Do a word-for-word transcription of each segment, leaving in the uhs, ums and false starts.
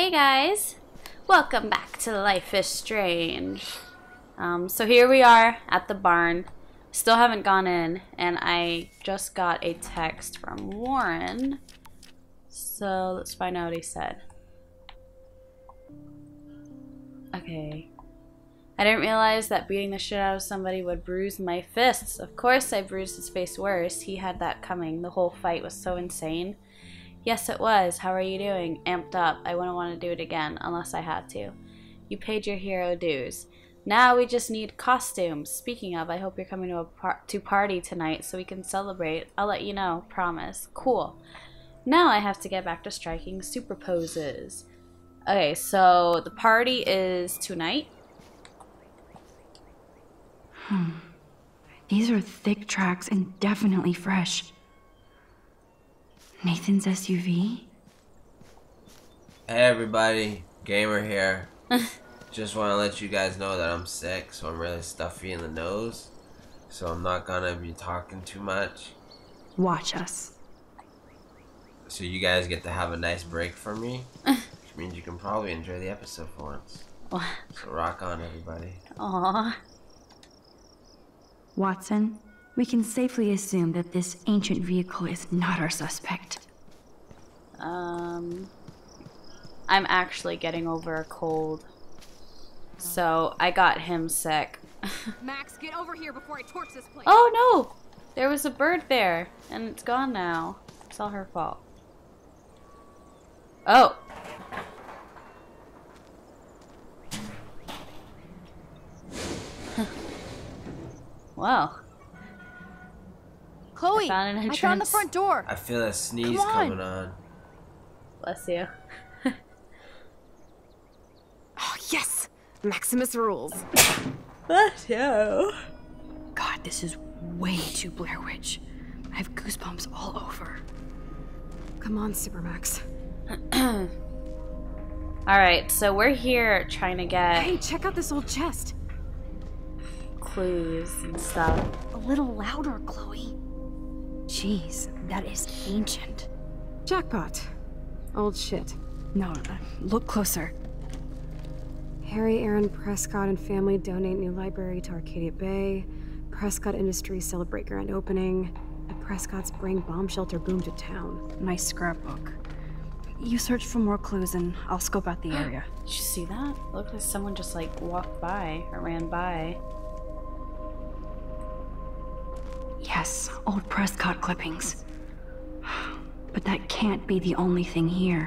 Hey guys, welcome back to Life is Strange. Um, so here we are at the barn. Still haven't gone in, and I just got a text from Warren. So let's find out what he said. Okay. I didn't realize that beating the shit out of somebody would bruise my fists. Of course I bruised his face worse. He had that coming. The whole fight was so insane. Yes, it was. How are you doing? Amped up. I wouldn't want to do it again, unless I had to. You paid your hero dues. Now we just need costumes. Speaking of, I hope you're coming to a par to party tonight so we can celebrate. I'll let you know. Promise. Cool. Now I have to get back to striking super poses. Okay, so the party is tonight. Hmm. These are thick tracks and definitely fresh. Nathan's S U V? Hey everybody, Gamer here. Just want to let you guys know that I'm sick, so I'm really stuffy in the nose. So I'm not gonna be talking too much. Watch us. So you guys get to have a nice break from me, which means you can probably enjoy the episode for once. So rock on, everybody. Aww. Watson, we can safely assume that this ancient vehicle is not our suspect. Um, I'm actually getting over a cold. So I got him sick. Max, get over here before I torch this place. Oh no! There was a bird there, and it's gone now. It's all her fault. Oh! Well. Chloe, I found an I found the entrance. front door. I feel a sneeze Come on. coming on. Bless you. Oh, yes! Maximus rules. Bless you. God, this is way too Blair Witch. I have goosebumps all over. Come on, Supermax. Alright, so we're here trying to get Hey, check out this old chest. clues and stuff. A little louder, Chloe. Jeez, that is ancient. Jackpot. Old shit. No, uh, look closer. Harry Aaron Prescott and family donate new library to Arcadia Bay. Prescott Industries celebrate grand opening. The Prescotts bring bomb shelter boom to town. My scrapbook. You search for more clues and I'll scope out the area. Did you see that? It looked like someone just like walked by or ran by. Yes, old Prescott clippings. But that can't be the only thing here.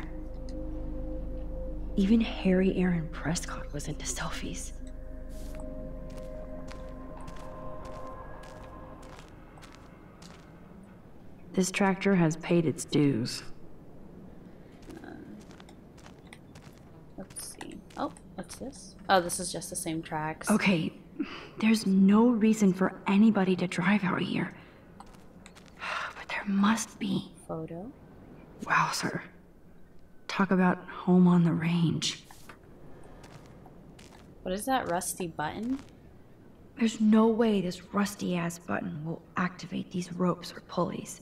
Even Harry Aaron Prescott was into selfies. This tractor has paid its dues. Uh, let's see. Oh, what's this? Oh, this is just the same tracks. Okay, there's no reason for anybody to drive out here. But there must be. Photo. Wow, sir. Talk about home on the range. What is that rusty button? There's no way this rusty-ass button will activate these ropes or pulleys.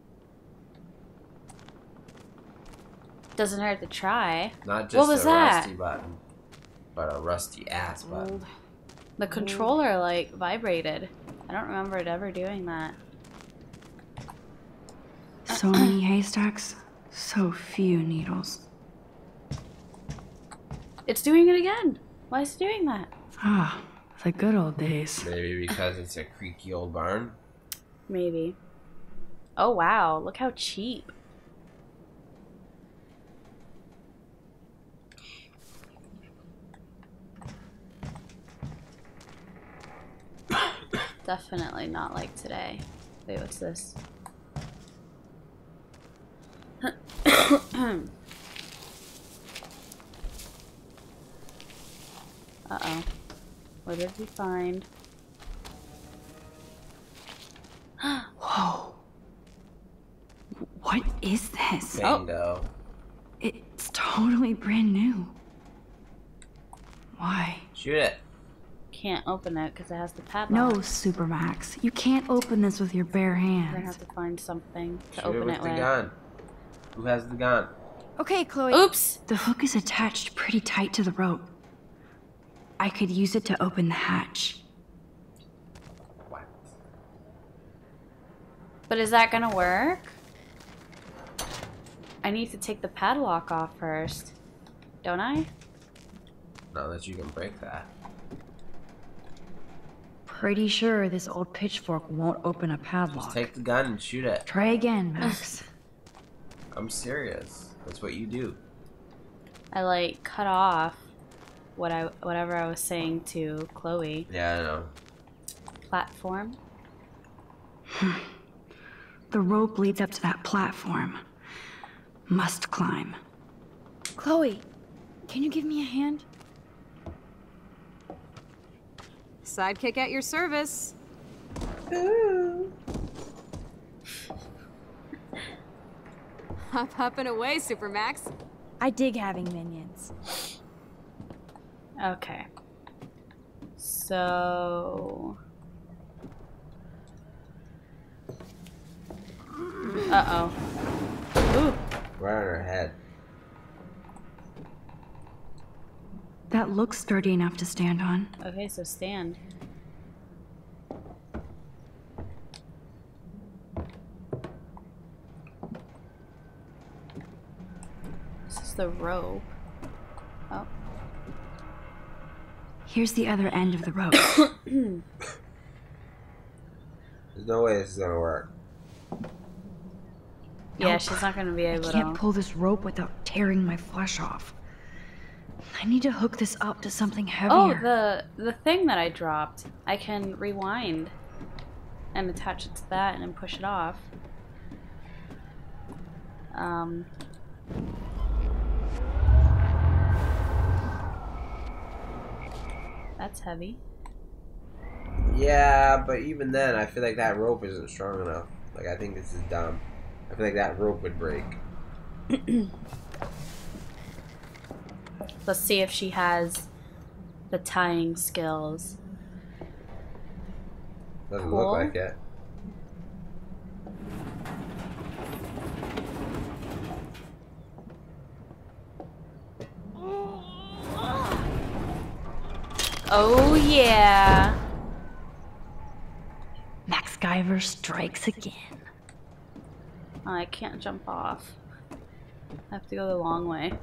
Doesn't hurt to try. Not just What was a that? rusty button, but a rusty ass button. Old. The controller like vibrated. I don't remember it ever doing that. So many haystacks, so few needles. It's doing it again. Why is it doing that? Ah, the good old days. Maybe because it's a creaky old barn. Maybe. Oh wow, look how cheap. Definitely not like today. Wait, what's this? Uh-oh. What did we find? Whoa. What is this? Bingo. It's totally brand new. Why? Shoot it. Can't open it because it has the padlock. No, Supermax. You can't open this with your bare We're gonna hands. have to find something to Shoot open it with it the with. gun. Who has the gun? Okay, Chloe. Oops! The hook is attached pretty tight to the rope. I could use it to open the hatch. What? But is that gonna work? I need to take the padlock off first. Don't I? Not that you can break that. Pretty sure this old pitchfork won't open a padlock. Just take the gun and shoot it. Try again, Max. I'm serious. That's what you do. I like cut off what I whatever I was saying to Chloe. Yeah, I know. Platform. The rope leads up to that platform. Must climb. Chloe, can you give me a hand? Sidekick at your service. Hop, hop and away, Supermax. I dig having minions. Okay. So... Uh-oh. Ooh. Right on her head. That looks sturdy enough to stand on. Okay, so stand. This is the rope. Oh. Here's the other end of the rope. There's no way this is gonna work. Yeah, Nope. she's not gonna be I able can't to. pull this rope without tearing my flesh off. I need to hook this up to something Oh, heavier. the the thing that I dropped. I can rewind and attach it to that and then push it off. Um. That's heavy. Yeah, but even then, I feel like that rope isn't strong enough. Like, I think this is dumb. I feel like that rope would break. Let's see if she has the tying skills. Doesn't Cool. look like it. Oh yeah. Max Guyver strikes again. Oh, I can't jump off. I have to go the long way.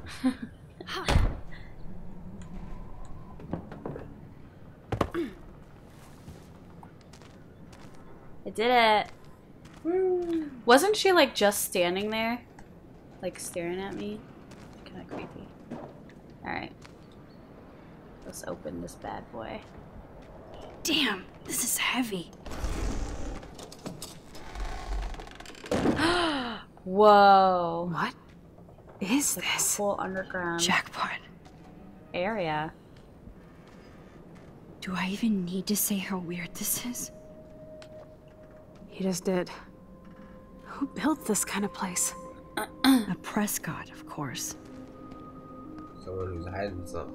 I did it. Wasn't she like just standing there? Like staring at me? Kinda creepy. Alright. Let's open this bad boy. Damn, this is heavy. Whoa. What is this? Full underground Jackpot. area. Do I even need to say how weird this is? You just did. Who built this kind of place? A Prescott, of course. Someone who's hiding something.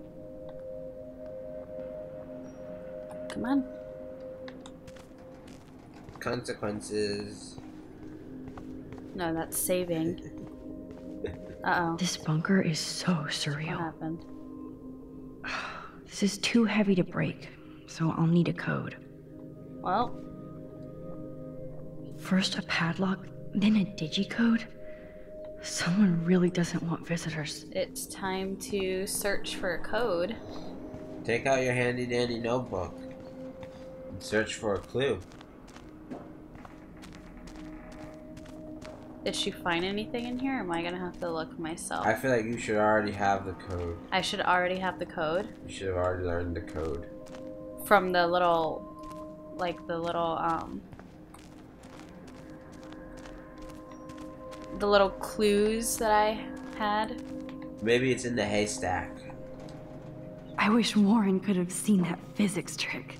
Come on. Consequences. No, that's saving. Uh-oh. This bunker is so What surreal. happened? This is too heavy to break, so I'll need a code. Well, First a padlock, then a digicode? Someone really doesn't want visitors. it's time to search for a code. Take out your handy dandy notebook and search for a clue. Did she find anything in here? Or am I gonna have to look myself? I feel like you should already have the code. I should already have the code You should have already learned the code. from the little, like the little, um, the little clues that I had. Maybe it's in the haystack. I wish Warren could have seen that physics trick.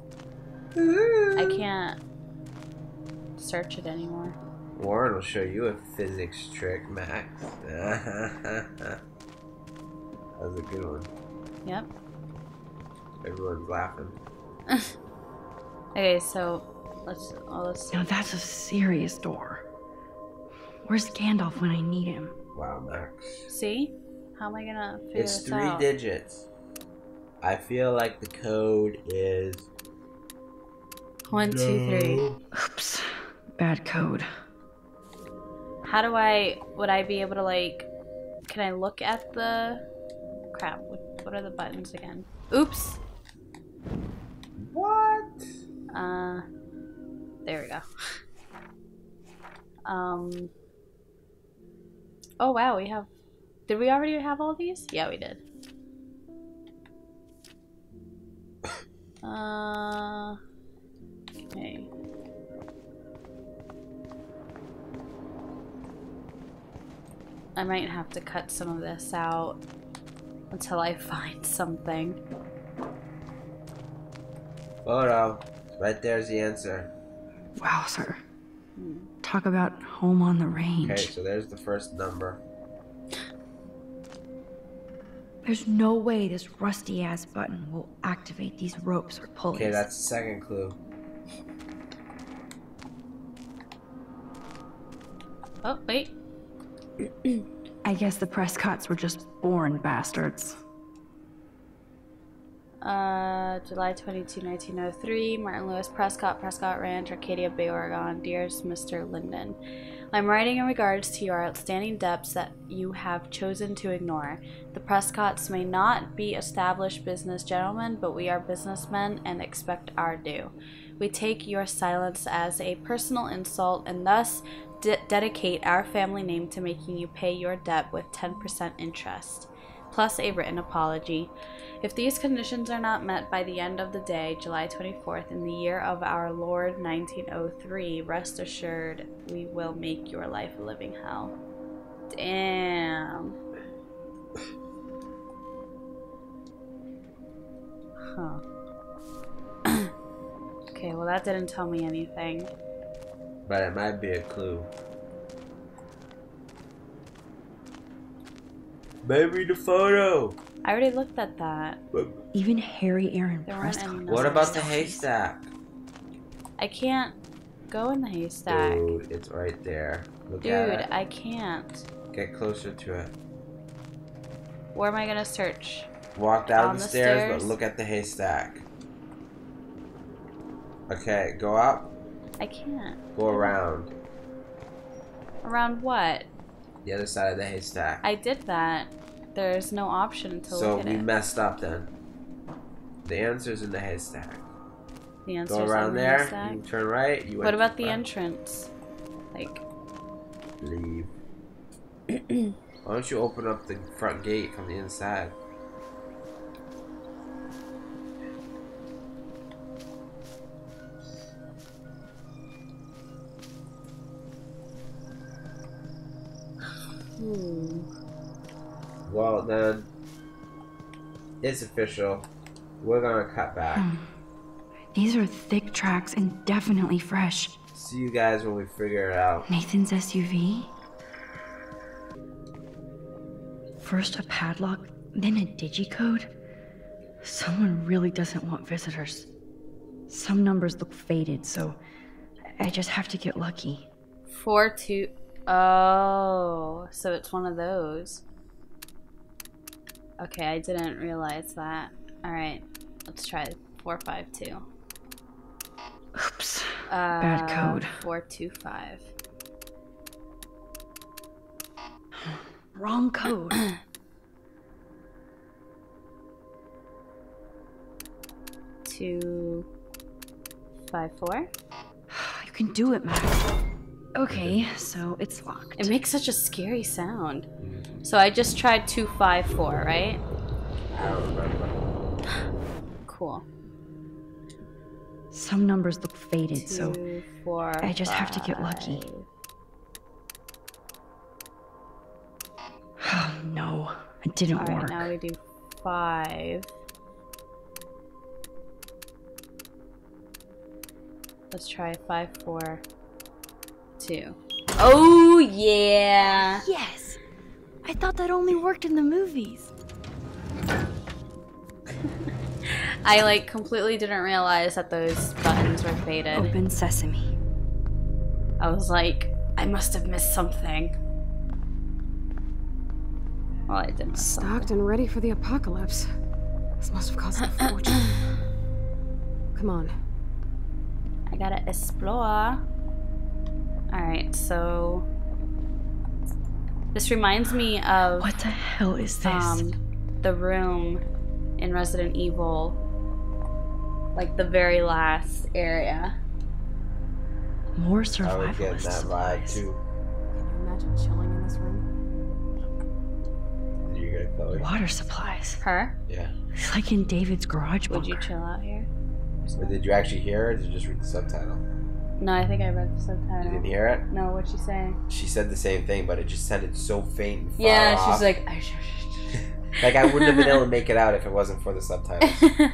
I can't search it anymore. Warren will show you a physics trick, Max. That was a good one. Yep. Everyone's laughing. Okay, so let's, oh, let's see. Now that's a serious door. Where's Gandalf when I need him? Wow, Max. See? How am I gonna figure It's this three out? digits. I feel like the code is One, two, three. Oops. Bad code. How do I... Would I be able to, like... Can I look at the... Crap. What, what are the buttons again? Oops. What? Uh... There we go. um... Oh, wow. We have... Did we already have all these? Yeah, we did. Uh... Okay. I might have to cut some of this out until I find something. Photo. Right there's the answer. Wow, sir. Talk about home on the range. Okay, so there's the first number. There's no way this rusty ass button will activate these ropes or pulleys. Okay, that's the second clue. Oh, wait. I guess the Prescotts were just born bastards. Uh, July twenty-second, nineteen oh three, Martin Lewis Prescott, Prescott Ranch, Arcadia Bay, Oregon. Dearest Mister Linden, I'm writing in regards to your outstanding debts that you have chosen to ignore. The Prescotts may not be established business gentlemen, but we are businessmen and expect our due. We take your silence as a personal insult and thus de dedicate our family name to making you pay your debt with ten percent interest, plus a written apology. If these conditions are not met by the end of the day, July twenty-fourth, in the year of our Lord nineteen oh three, rest assured we will make your life a living hell. Damn. Huh. Okay, well that didn't tell me anything. But it might be a clue. Maybe the photo. I already looked at that. Even Harry Aaron There weren't Prescott. any What numbers. about the haystack? I can't go in the haystack. Dude, it's right there. Look Dude, at it. I can't. Get closer to it. Where am I gonna search? Walk down On the, the stairs, stairs? but look at the haystack. Okay, go up, I can't. go around. Around what? The other side of the haystack. I did that. There's no option to so look at we it. messed up then. The answer's in the haystack. The answer's Go around in the there, haystack. you turn right, you What went about too the far. entrance? Like, Leave. Why don't you open up the front gate from the inside? hmm. Well then, it's official. We're gonna cut back. These are thick tracks and definitely fresh. See you guys when we figure it out. Nathan's S U V? First a padlock, then a digicode? Someone really doesn't want visitors. Some numbers look faded, so I just have to get lucky. Four, two. Oh, so it's one of those. Okay, I didn't realize that. Alright, let's try four, five, two. Oops. Uh, Bad code. Four, two, five. Wrong code. Two, five, four. You can do it, Max. Okay, so it's locked. It makes such a scary sound. So I just tried two, five, four, right? I don't remember. Cool. Some numbers look faded, so Two, four, I just have to get lucky. five. Oh no, it didn't All right, work. now we do five. Let's try five, four, two. Oh yeah! Yes! I thought that only worked in the movies. I like completely didn't realize that those buttons were faded. Open sesame. I was like, I must have missed something. Well, I didn't. Stocked and ready for the apocalypse. This must have cost a fortune. Come on. I gotta explore. Alright, so... This reminds me of... What the hell is this? Um, the room in Resident Evil. Like the very last area. More I was getting survivalist that vibe supplies. too. Can you imagine chilling in this room? Did you hear it, Chloe? Water supplies. Her? Yeah. It's like in David's garage Would bunker. you chill out here? But did you actually hear it, or did you just read the subtitle? No, I think I read the You subtitle. didn't hear it? No, what'd she say? She said the same thing, but it just sounded so faint and far Yeah, off. she's like... Like, I wouldn't have been able to make it out if it wasn't for the subtitles.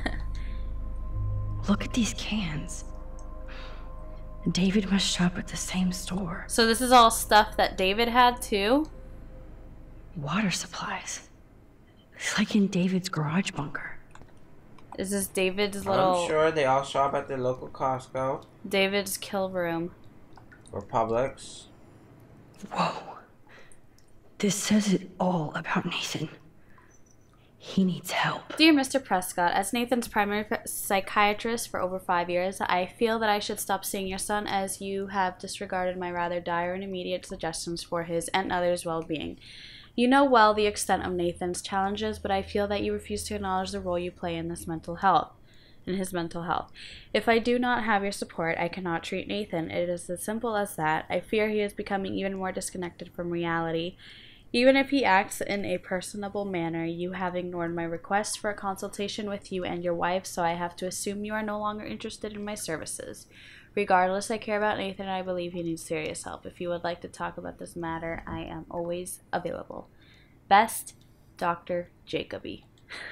Look at these cans. David must shop at the same store. So this is all stuff that David had too? Water supplies. It's like in David's garage bunker. Is this David's little... I'm sure they all shop at their local Costco David's kill room. or Publix. Whoa. This says it all about Nathan. He needs help. Dear Mister Prescott, as Nathan's primary psychiatrist for over five years, I feel that I should stop seeing your son as you have disregarded my rather dire and immediate suggestions for his and others' well-being. You know well the extent of Nathan's challenges, but I feel that you refuse to acknowledge the role you play in this mental health, in his mental health. If I do not have your support, I cannot treat Nathan. It is as simple as that. I fear he is becoming even more disconnected from reality. Even if he acts in a personable manner, you have ignored my request for a consultation with you and your wife, so I have to assume you are no longer interested in my services. Regardless, I care about Nathan and I believe he needs serious help. If you would like to talk about this matter, I am always available. Best, Doctor Jacoby.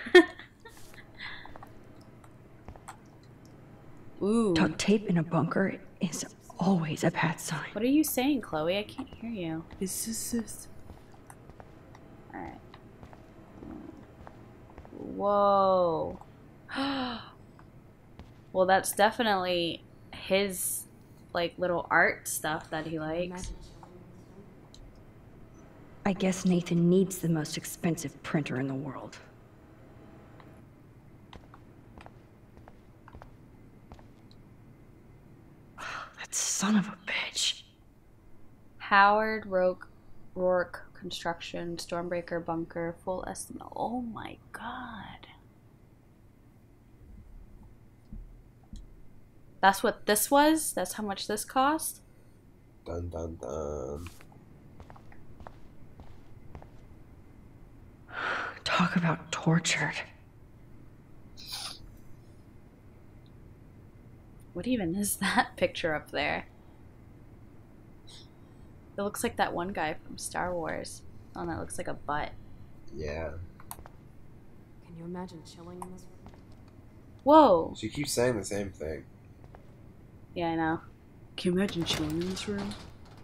Ooh. Duct tape in a bunker is always a bad sign. What are you saying, Chloe? I can't hear you. This is this. Alright. Whoa. Well, that's definitely his, like, little art stuff that he likes. I guess Nathan needs the most expensive printer in the world. That son of a bitch. Howard Rourke, Rourke Construction, Stormbreaker Bunker, full estimate. Oh my god. That's what this was? That's how much this cost? Dun dun dun. Talk about tortured. What even is that picture up there? It looks like that one guy from Star Wars. Oh, that looks like a butt. Yeah. Can you imagine chilling in this room? Whoa! She keeps saying the same thing. Yeah, I know. Can you imagine chilling in this room?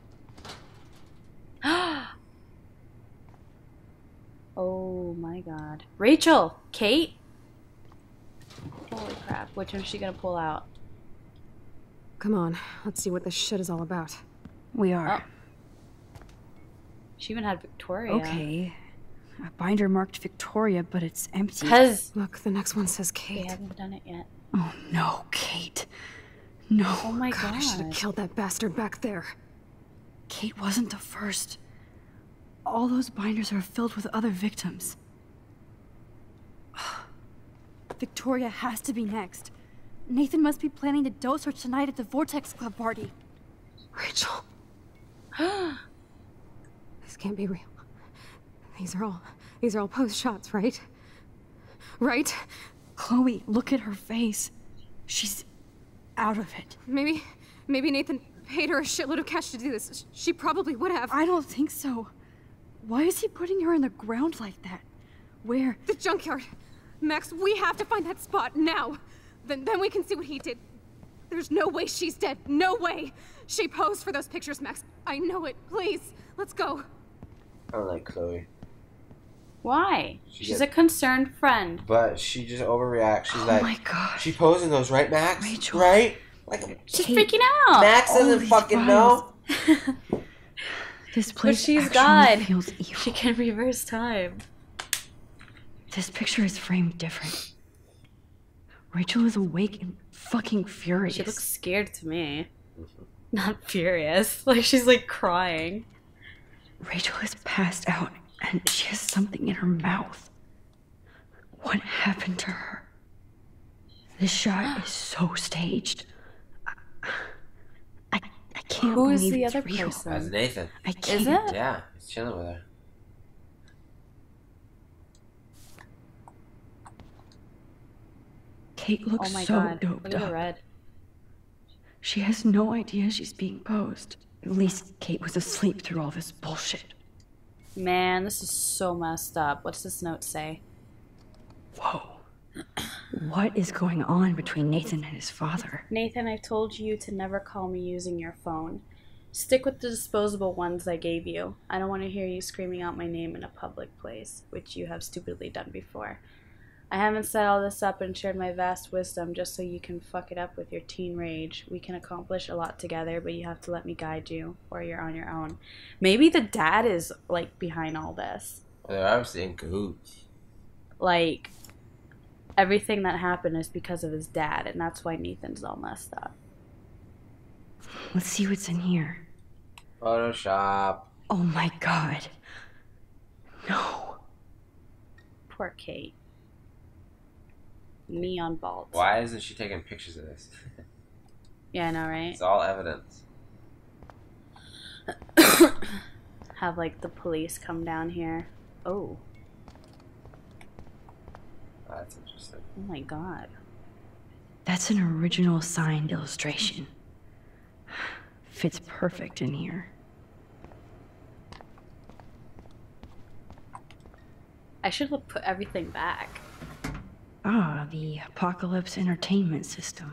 Oh my god. Rachel! Kate? Holy crap. Which one's she gonna pull out? Come on, let's see what this shit is all about. We are. Oh. She even had Victoria. Okay. A binder marked Victoria, but it's empty. Because Look, the next one says they Kate. haven't done it yet. Oh no, Kate. No. Oh my God, god. I should have killed that bastard back there. Kate wasn't the first. All those binders are filled with other victims. Victoria has to be next. Nathan must be planning to dose her tonight at the Vortex Club party. Rachel. This can't be real. These are all, these are all post shots, right? Right? Chloe, look at her face. She's out of it. Maybe, maybe Nathan paid her a shitload of cash to do this. She probably would have. I don't think so. Why is he putting her in the ground like that? Where? The junkyard. Max, we have to find that spot now. Then, then we can see what he did. There's no way she's dead. No way. She posed for those pictures, Max. I know it. Please, let's go. I don't like Chloe. Why? She She's get- a concerned friend. But she just overreacts. She's Oh like, my gosh. she posing those, right, Max? Rachel. Right? Like, She's Kate, freaking out. Max all doesn't these fucking files. know. This place she's actually God. feels evil. She can reverse time. This picture is framed different. Rachel is awake and fucking furious. She looks scared to me. Not furious. Like she's like crying. Rachel is passed out and she has something in her mouth. What happened to her? This shot is so staged. I, I, I can't Who is believe the it's other real. person? That's Nathan. I can't. Is it? Yeah, he's chilling with her. Kate looks Oh my so god. doped Look at the up. red. She has no idea she's being posed. At least Kate was asleep through all this bullshit. Man, this is so messed up. What's this note say? Whoa. What is going on between Nathan and his father? Nathan, I've told you to never call me using your phone. Stick with the disposable ones I gave you. I don't want to hear you screaming out my name in a public place, which you have stupidly done before. I haven't set all this up and shared my vast wisdom just so you can fuck it up with your teen rage. We can accomplish a lot together, but you have to let me guide you, or you're on your own. Maybe the dad is, like, behind all this. They're obviously in cahoots. Like, everything that happened is because of his dad, and that's why Nathan's all messed up. Let's see what's in here. Photoshop. Oh my god. No. Poor Kate. Neon bulbs. Why isn't she taking pictures of this? Yeah, I know, right? It's all evidence. Have, like, the police come down here. Oh. Oh, that's interesting. Oh my god. That's an original signed illustration. Fits perfect in here. I should have put everything back. Ah, the Apocalypse Entertainment System.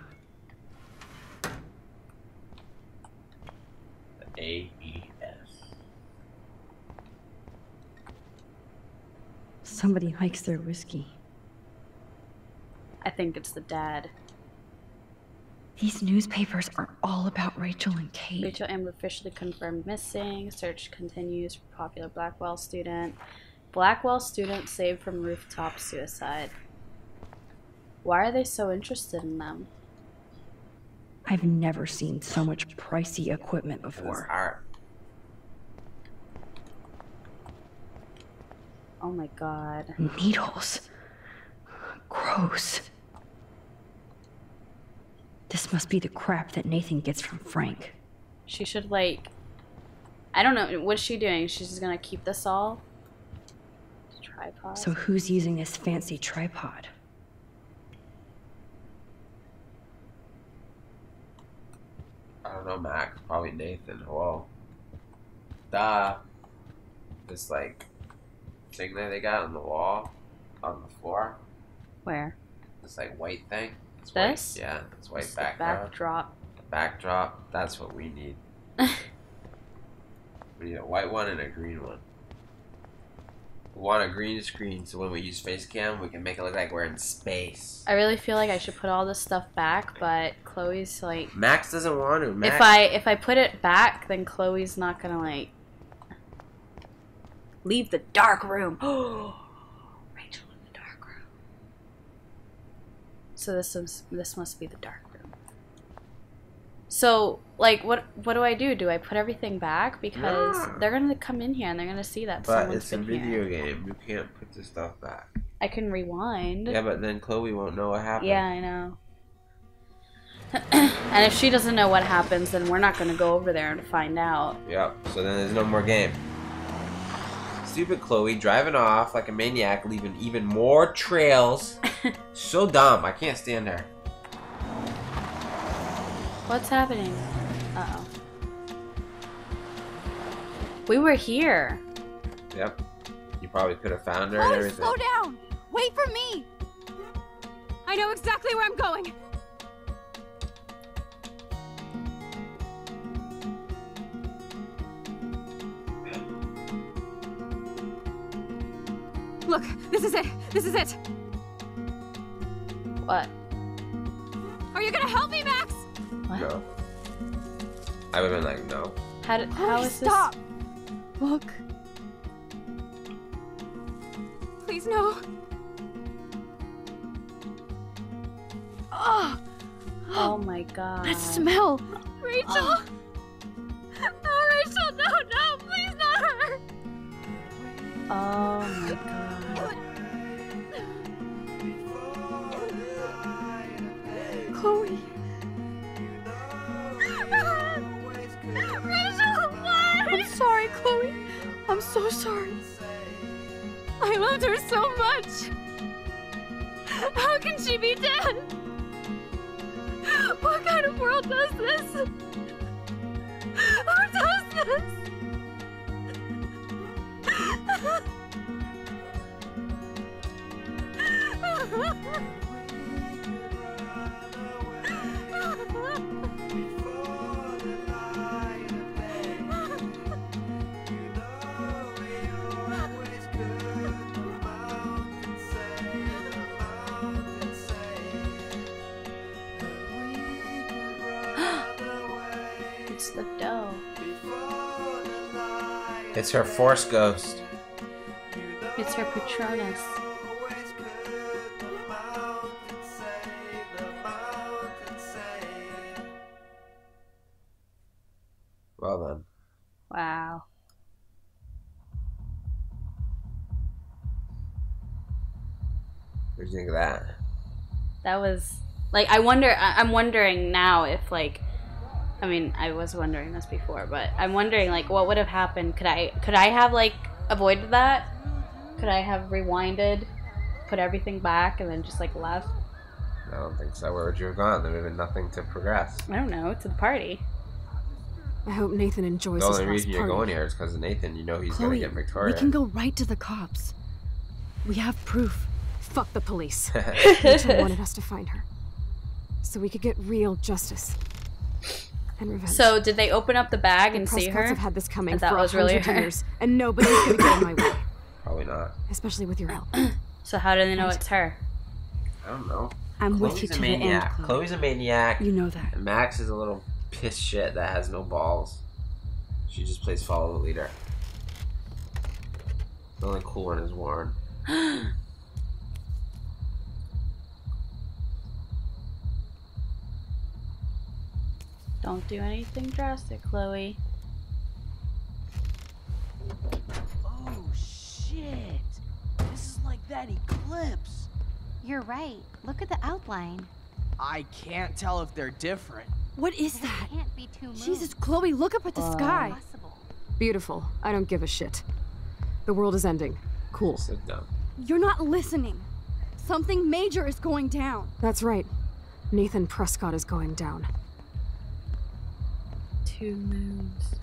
A E S. Somebody hikes their whiskey. I think it's the dad. These newspapers are all about Rachel and Kate. Rachel Amber officially confirmed missing. Search continues for popular Blackwell student. Blackwell student saved from rooftop suicide. Why are they so interested in them? I've never seen so much pricey equipment It's before. art. Oh my god. Needles. Gross. This must be the crap that Nathan gets from Frank. She should, like... I don't know. What's she doing? She's just gonna keep this all? Tripod? So who's using this fancy tripod? I don't know, Max. Probably Nathan. Whoa. Duh. This, like, thing that they got on the wall, on the floor. Where? This, like, white thing. It's This? White. Yeah, it's white It's the background. backdrop. The backdrop. That's what we need. We need a white one and a green one. We want a green screen so when we use face cam, we can make it look like we're in space. I really feel like I should put all this stuff back, but Chloe's like... Max doesn't want to. Max. If I if I put it back, then Chloe's not gonna, like... leave the dark room. Oh, Rachel in the dark room. So this is this must be the dark room. So, like, what what do I do? Do I put everything back? Because No. they're gonna come in here and they're gonna see that But someone's it's a been video here. game. You can't put this stuff back. I can rewind. Yeah, but then Chloe won't know what happened. Yeah, I know. And if she doesn't know what happens, then we're not gonna go over there and find out. Yep. So then there's no more game. Stupid Chloe driving off like a maniac, leaving even more trails. So dumb. I can't stand her. What's happening? Uh-oh. We were here. Yep. You probably could have found her and Chloe, everything. slow down! Wait for me! I know exactly where I'm going. Look, this is it. This is it. What? Are you gonna help me, Max? What? No. I would have been like, no. How did, how Chloe, is stop. Look. Please, no. Oh, Oh my god. that smell. Rachel! Oh. Oh, Rachel, no, no, please not her! Oh my god. Chloe. Rachel, what? I'm sorry, Chloe. I'm so sorry. I loved her so much. How can she be dead? What kind of world does this? Who does this? It's the dough. It's her Force Ghost. It's her Patronus. Well done. Wow. What do you think of that? That was like I wonder. I- I'm wondering now if like, I mean, I was wondering this before, but I'm wondering like what would have happened. Could I could I have like avoided that? Could I have rewinded, put everything back, and then just like left? I don't think so. Where would you have gone? There would have been nothing to progress. I don't know. To the party. I hope Nathan enjoys The his only last reason you're party. going here is because of Nathan. You know he's Chloe, gonna get Victoria. we can go right to the cops. We have proof. Fuck the police. Rachel wanted us to find her, so we could get real justice and revenge. So did they open up the bag the and see her? Prescotts have had this coming And for that a was really hundred her? years, and nobody's gonna get in my way, Probably not. especially with your help. So how do they know it's her? I don't know. I'm Chloe's with you a to the end, maniac. Chloe. Chloe's a maniac. You know that. And Max is a little piss shit that has no balls. She just plays follow the leader. The only cool one is Warren. Don't do anything drastic, Chloe. Oh shit! This is like that eclipse. You're right. Look at the outline. I can't tell if they're different. What is There that? can't be two moons. Jesus, Chloe, look up at the sky. Impossible. Beautiful. I don't give a shit. The world is ending. Cool. Sit down. You're not listening. Something major is going down. That's right. Nathan Prescott is going down. Two moons.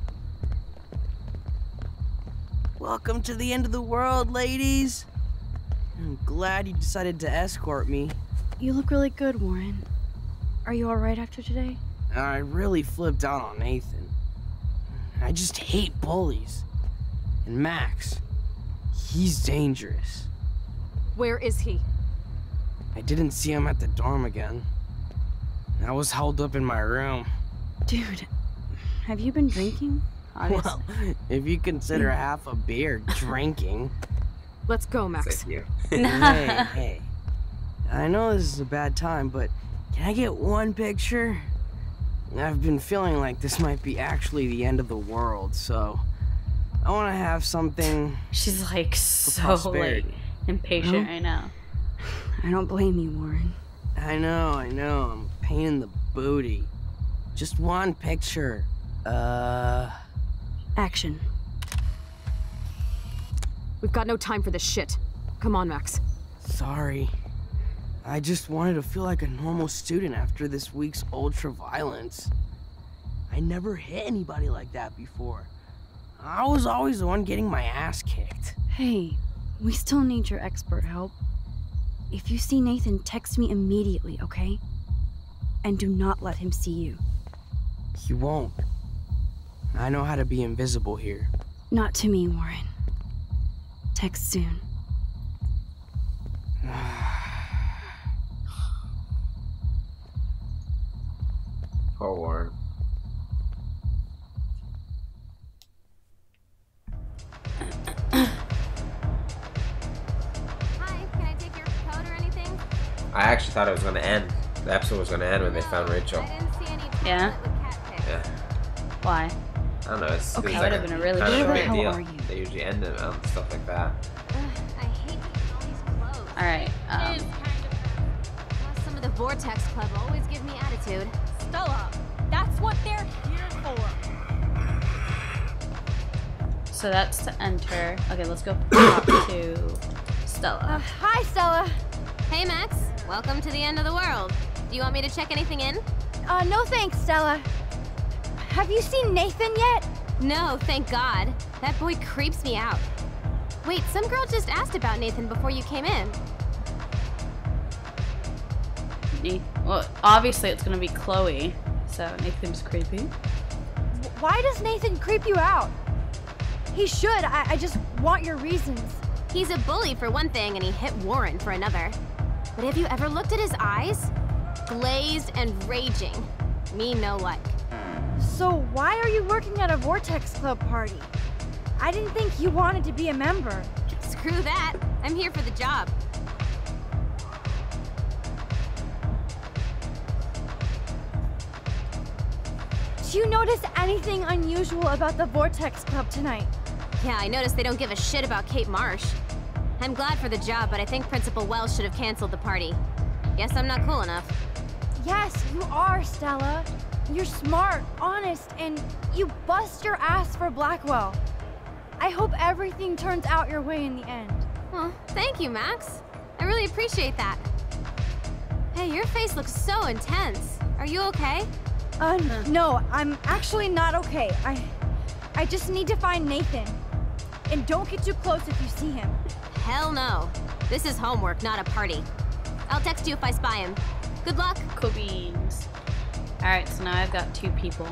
Welcome to the end of the world, ladies. I'm glad you decided to escort me. You look really good, Warren. Are you alright after today? I really flipped out on Nathan. I just hate bullies. And Max, he's dangerous. Where is he? I didn't see him at the dorm again. I was held up in my room. Dude, have you been drinking? Obviously. Well, if you consider half a beer drinking. Let's go, Max. Thank you. Hey, hey. I know this is a bad time, but can I get one picture? I've been feeling like this might be actually the end of the world, so I want to have something. She's like so like prosperity. impatient Huh? right now. I don't blame you, Warren. I know, I know, I'm a pain in the booty. Just one picture. Uh. Action. We've got no time for this shit. Come on, Max. Sorry. I just wanted to feel like a normal student after this week's ultra violence. I never hit anybody like that before. I was always the one getting my ass kicked. Hey, we still need your expert help. If you see Nathan, text me immediately, okay? And do not let him see you. He won't. I know how to be invisible here. Not to me, Warren. Text soon. Poor Warren. Hi, can I take your code or anything? I actually thought it was gonna end. The episode was gonna end when they found Rachel. I didn't see any Yeah? toilet with cat pics. Yeah. Why? I don't know. It's, Okay. it's That like would've been a really kind of good a big show. deal. How are you? They usually end it on stuff like that. Ugh, I hate keeping all these clothes. Alright, um, Plus, some of the Vortex Club always give me attitude. Stella, that's what they're here for. so that's to enter. Okay, let's go talk to Stella. Hi, Stella. Hey, Max. Welcome to the end of the world. Do you want me to check anything in? Uh, no thanks, Stella. Have you seen Nathan yet? No, thank God. That boy creeps me out. Wait, some girl just asked about Nathan before you came in. Ne- Well, obviously it's gonna be Chloe, so Nathan's creepy. Why does Nathan creep you out? He should. I, I just want your reasons. He's a bully for one thing, and he hit Warren for another. But have you ever looked at his eyes? Glazed and raging. Me no like. So why are you working at a Vortex Club party? I didn't think you wanted to be a member. Screw that. I'm here for the job. Do you notice anything unusual about the Vortex Club tonight? Yeah, I noticed they don't give a shit about Kate Marsh. I'm glad for the job, but I think Principal Wells should have canceled the party. Guess I'm not cool enough. Yes, you are, Stella. You're smart, honest, and you bust your ass for Blackwell. I hope everything turns out your way in the end. Well, thank you, Max. I really appreciate that. Hey, your face looks so intense. Are you okay? Uh, no, I'm actually not okay. I, I just need to find Nathan. And don't get too close if you see him. Hell no. This is homework, not a party. I'll text you if I spy him. Good luck. Cool beans. Alright, so now I've got two people.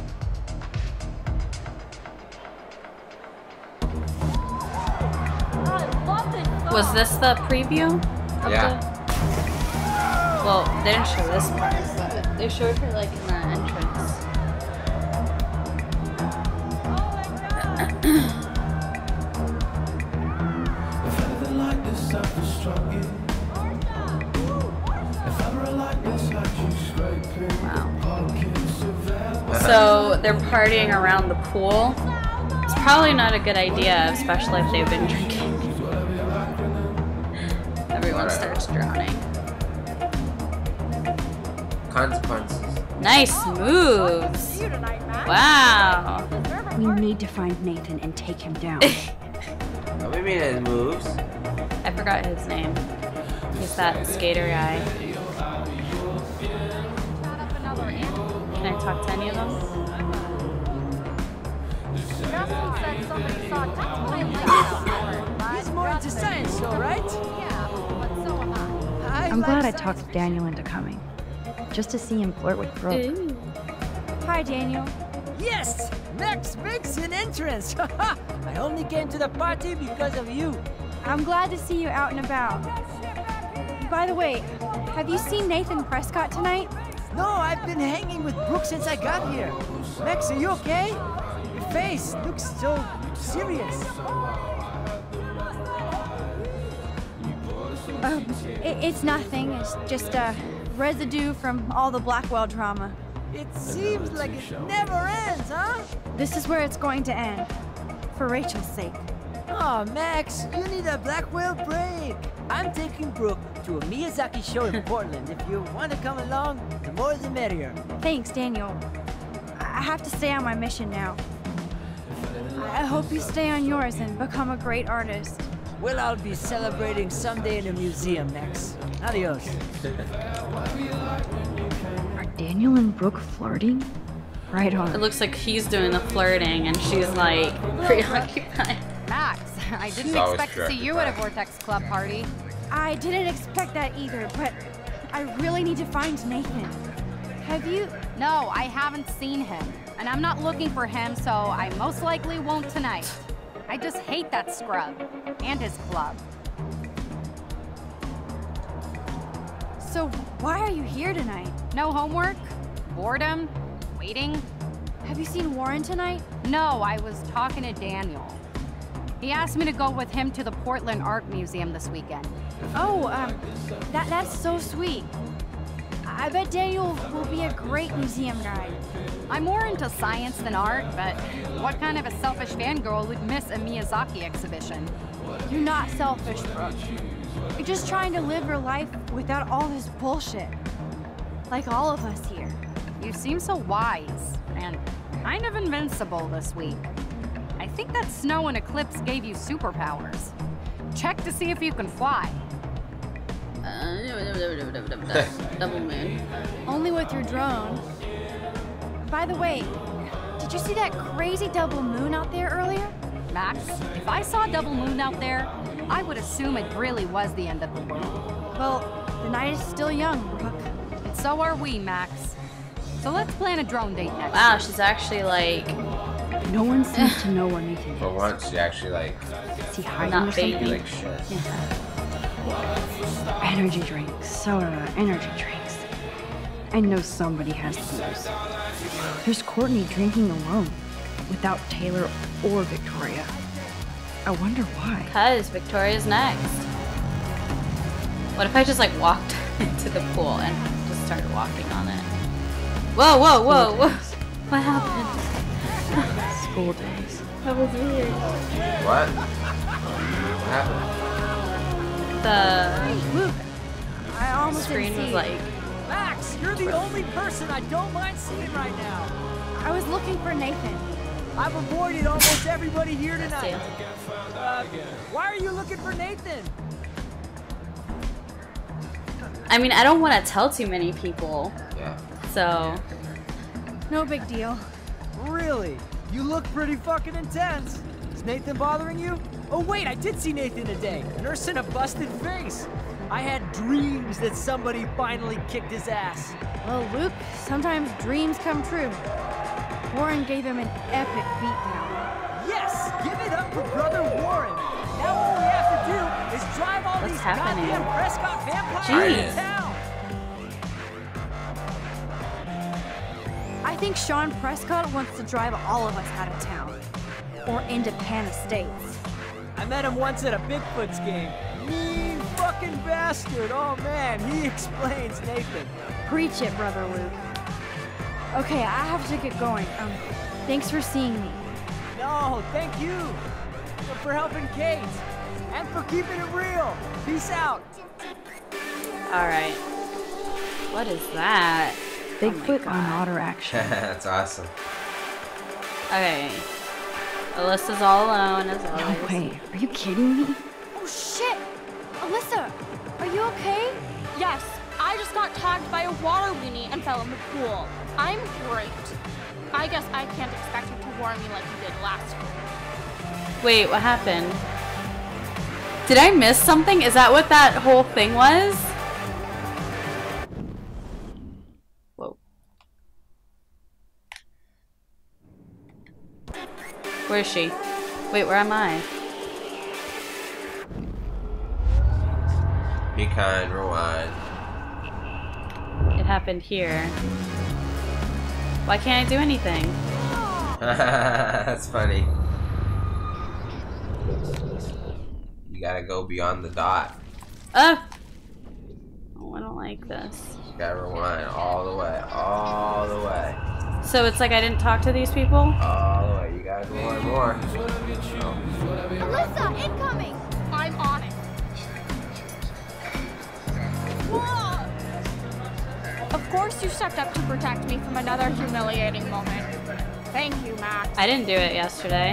Was this the preview? Of Yeah. The... Well, they didn't show this part, but they showed her like in the entrance. Wow. So they're partying around the pool. It's probably not a good idea, especially if they've been drinking. Everyone starts drowning. Consequences. Nice moves. Wow. We need to find Nathan and take him down. What do you mean his moves? I forgot his name. He's that skater guy. Can I talk to any of them? He's more into science, though, right? I'm glad I talked Daniel into coming. Just to see him flirt with Brooke. Ooh. Hi, Daniel. Yes! Max makes an entrance! I only came to the party because of you. I'm glad to see you out and about. By the way, have you seen Nathan Prescott tonight? No, I've been hanging with Brooke since I got here. Max, are you okay? Your face looks so serious. Um, it, it's nothing. It's just a residue from all the Blackwell drama. It seems like it never ends, huh? This is where it's going to end. For Rachel's sake. Oh, Max, you need a Blackwell break. I'm taking Brooke to a Miyazaki show in Portland. If you want to come along, the more the merrier. Thanks, Daniel. I have to stay on my mission now. I hope you stay on yours and become a great artist. Well, I'll be celebrating someday in a museum, Max. Adios. Are Daniel and Brooke flirting? Right on. It looks like he's doing the flirting and she's like preoccupied. Max, I didn't She's always expect to see you at a preoccupied. Vortex Club party. I didn't expect that either, but I really need to find Nathan. Have you? No, I haven't seen him. And I'm not looking for him, so I most likely won't tonight. I just hate that scrub. And his club. So why are you here tonight? No homework? Boredom? Waiting? Have you seen Warren tonight? No, I was talking to Daniel. He asked me to go with him to the Portland Art Museum this weekend. Oh, um, that that's so sweet. I bet Daniel will be a great museum guide. I'm more into science than art, but what kind of a selfish fangirl would miss a Miyazaki exhibition? You're not selfish, Brooke. You're just trying to live your life without all this bullshit. Like all of us here. You seem so wise and kind of invincible this week. I think that snow and eclipse gave you superpowers. Check to see if you can fly. Uh, double moon. Only with your drone. By the way, did you see that crazy double moon out there earlier? Max, if I saw a double moon out there, I would assume it really was the end of the world. Well, the night is still young, Brooke. And so are we, Max. So let's plan a drone date next Wow, week. she's actually like... No one seems to know where Nathan is. For once, she actually like Is he hiding Not or something? baby. like shit. Energy drinks, soda, energy drinks. I know somebody has booze. There's Courtney drinking alone, without Taylor or Victoria. I wonder why. Because Victoria's next. What if I just like walked into the pool and just started walking on it? Whoa, whoa, whoa, whoa. What happened? School days. That was weird. What? What happened? The Luke, I almost screen didn't was see. like... Max, you're the only person I don't mind seeing right now. I was looking for Nathan. I've avoided almost everybody here Let's tonight. see. Uh, why are you looking for Nathan? I mean, I don't want to tell too many people, Yeah. so... No big deal. Really? You look pretty fucking intense. Is Nathan bothering you? Oh wait, I did see Nathan today, nursing a busted face. I had dreams that somebody finally kicked his ass. Well, Luke, sometimes dreams come true. Warren gave him an epic beatdown. Yes, give it up for brother Warren. Now all we have to do is drive all What's these happening? goddamn Prescott vampires Jeez. out of town. I think Sean Prescott wants to drive all of us out of town. Or into Pan Estates. I met him once at a Bigfoot's game. Mean fucking bastard. Oh man, he explains Nathan. Preach it, Brother Luke. Okay, I have to get going. Um, thanks for seeing me. No, thank you for helping Kate and for keeping it real. Peace out. Alright. What is that? Bigfoot Oh on my God. otter action. That's awesome. Okay. Alyssa's all alone as No always. way. Are you kidding me? Oh shit! Alyssa, are you okay? Yes, I just got tagged by a water weenie and fell in the pool. I'm great. I guess I can't expect you to warn me like you did last week. Wait, what happened? Did I miss something? Is that what that whole thing was? Whoa. Where is she? Wait, where am I? Be kind, rewind. It happened here. Why can't I do anything? That's funny. You gotta go beyond the dot. Oh! Oh, I don't like this. You gotta rewind all the way, all the way, So it's like I didn't talk to these people? all the way. You gotta go more and more. Oh. Alyssa, incoming! I'm on it. Whoa! Of course you stepped up to protect me from another humiliating moment. Thank you, Max. I didn't do it yesterday.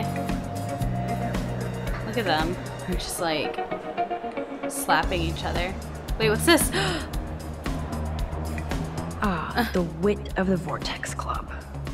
Look at them. They're just like slapping each other. Wait, what's this? Ah, the wit of the Vortex Club.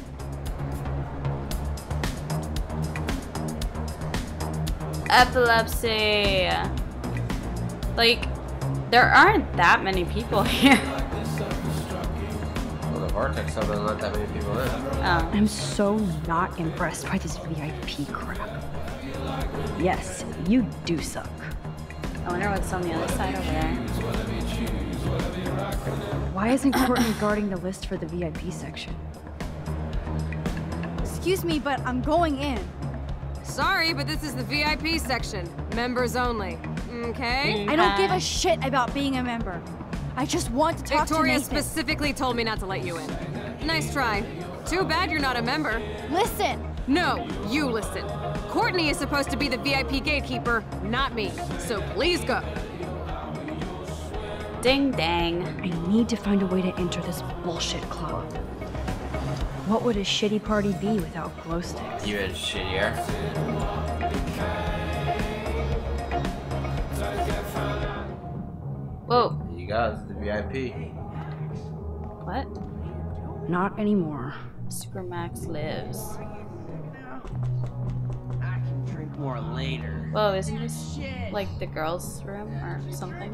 Epilepsy. Like, there aren't that many people here. Well, the Vortex Club doesn't let that many people in. Oh. I'm so not impressed by this V I P crap. Yes, you do suck. I wonder what's on the other side over there. Why isn't Courtney guarding the list for the V I P section? Excuse me, but I'm going in. Sorry, but this is the V I P section. Members only. Okay? I don't give a shit about being a member. I just want to talk Victoria to Nathan. specifically told me not to let you in. Nice try. Too bad you're not a member. Listen! No, you listen. Courtney is supposed to be the V I P gatekeeper, not me. So please go. Ding dang. I need to find a way to enter this bullshit club. What would a shitty party be without glow sticks? Even shittier. Whoa. There you go, it's the V I P. What? Not anymore. Supermax lives. I can drink more later. Whoa, isn't this like the girls' room or something?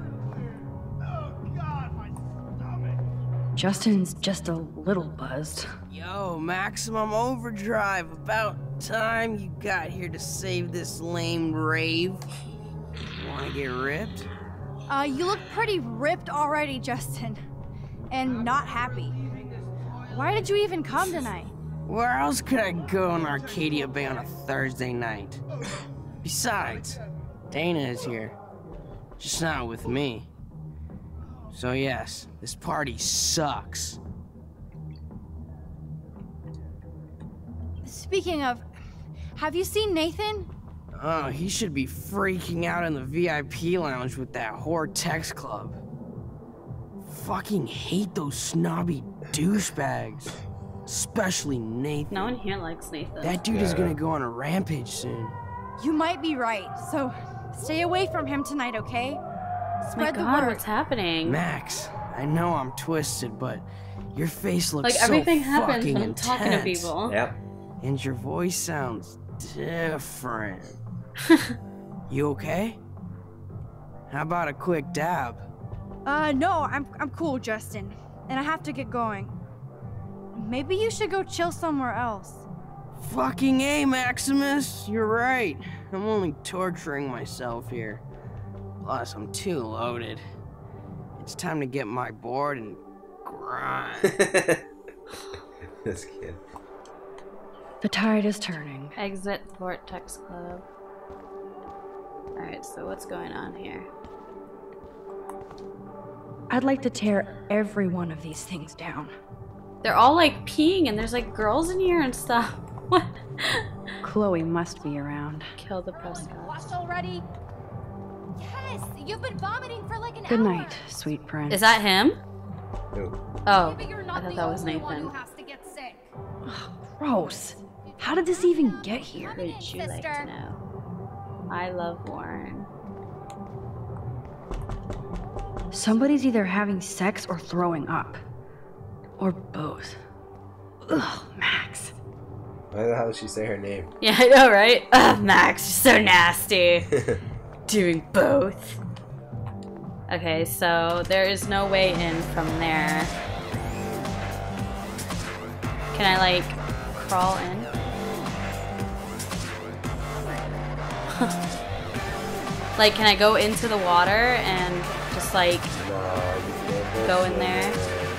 Justin's just a little buzzed. Yo, Maximum Overdrive. About time you got here to save this lame rave. Wanna get ripped? Uh, you look pretty ripped already, Justin. And not happy. Why did you even come tonight? Where else could I go in Arcadia Bay on a Thursday night? Besides, Dana is here. Just not with me. So yes, this party sucks. Speaking of, have you seen Nathan? Oh, he should be freaking out in the V I P lounge with that whore Tex Club. Fucking hate those snobby douchebags. Especially Nathan. No one here likes Nathan. That dude is gonna go on a rampage soon. You might be right, so stay away from him tonight, okay? Spread Oh my God, the word. what's happening? Max, I know I'm twisted, but your face looks Like so everything happens fucking when I'm intense. talking to people. Yep. And your voice sounds different. You okay? How about a quick dab? Uh, no, I'm I'm cool, Justin. And I have to get going. Maybe you should go chill somewhere else. Fucking A, Maximus. You're right. I'm only torturing myself here. Plus, I'm too loaded. It's time to get my board and grind. This kid. The tide is turning. Exit Vortex Club. Alright, so what's going on here? I'd like to tear every one of these things down. They're all like peeing and there's like girls in here and stuff. What? Chloe must be around. Kill the prescott. Washed already? Yes, you've been vomiting for like an Good hour. night, sweet prince. Is that him? Who? Oh, Maybe you're I not thought the that was only one Nathan. who has to get sick. Gross. How did this even get here? Would you like to know? I love Warren. Somebody's either having sex or throwing up. Or both. Ugh, Max. Why the hell did she say her name? Yeah, I know, right? Ugh, Max, you're so nasty. Doing both. Okay, so there is no way in from there. Can I, like, crawl in? Like, can I go into the water and just, like, No, you can't go in there?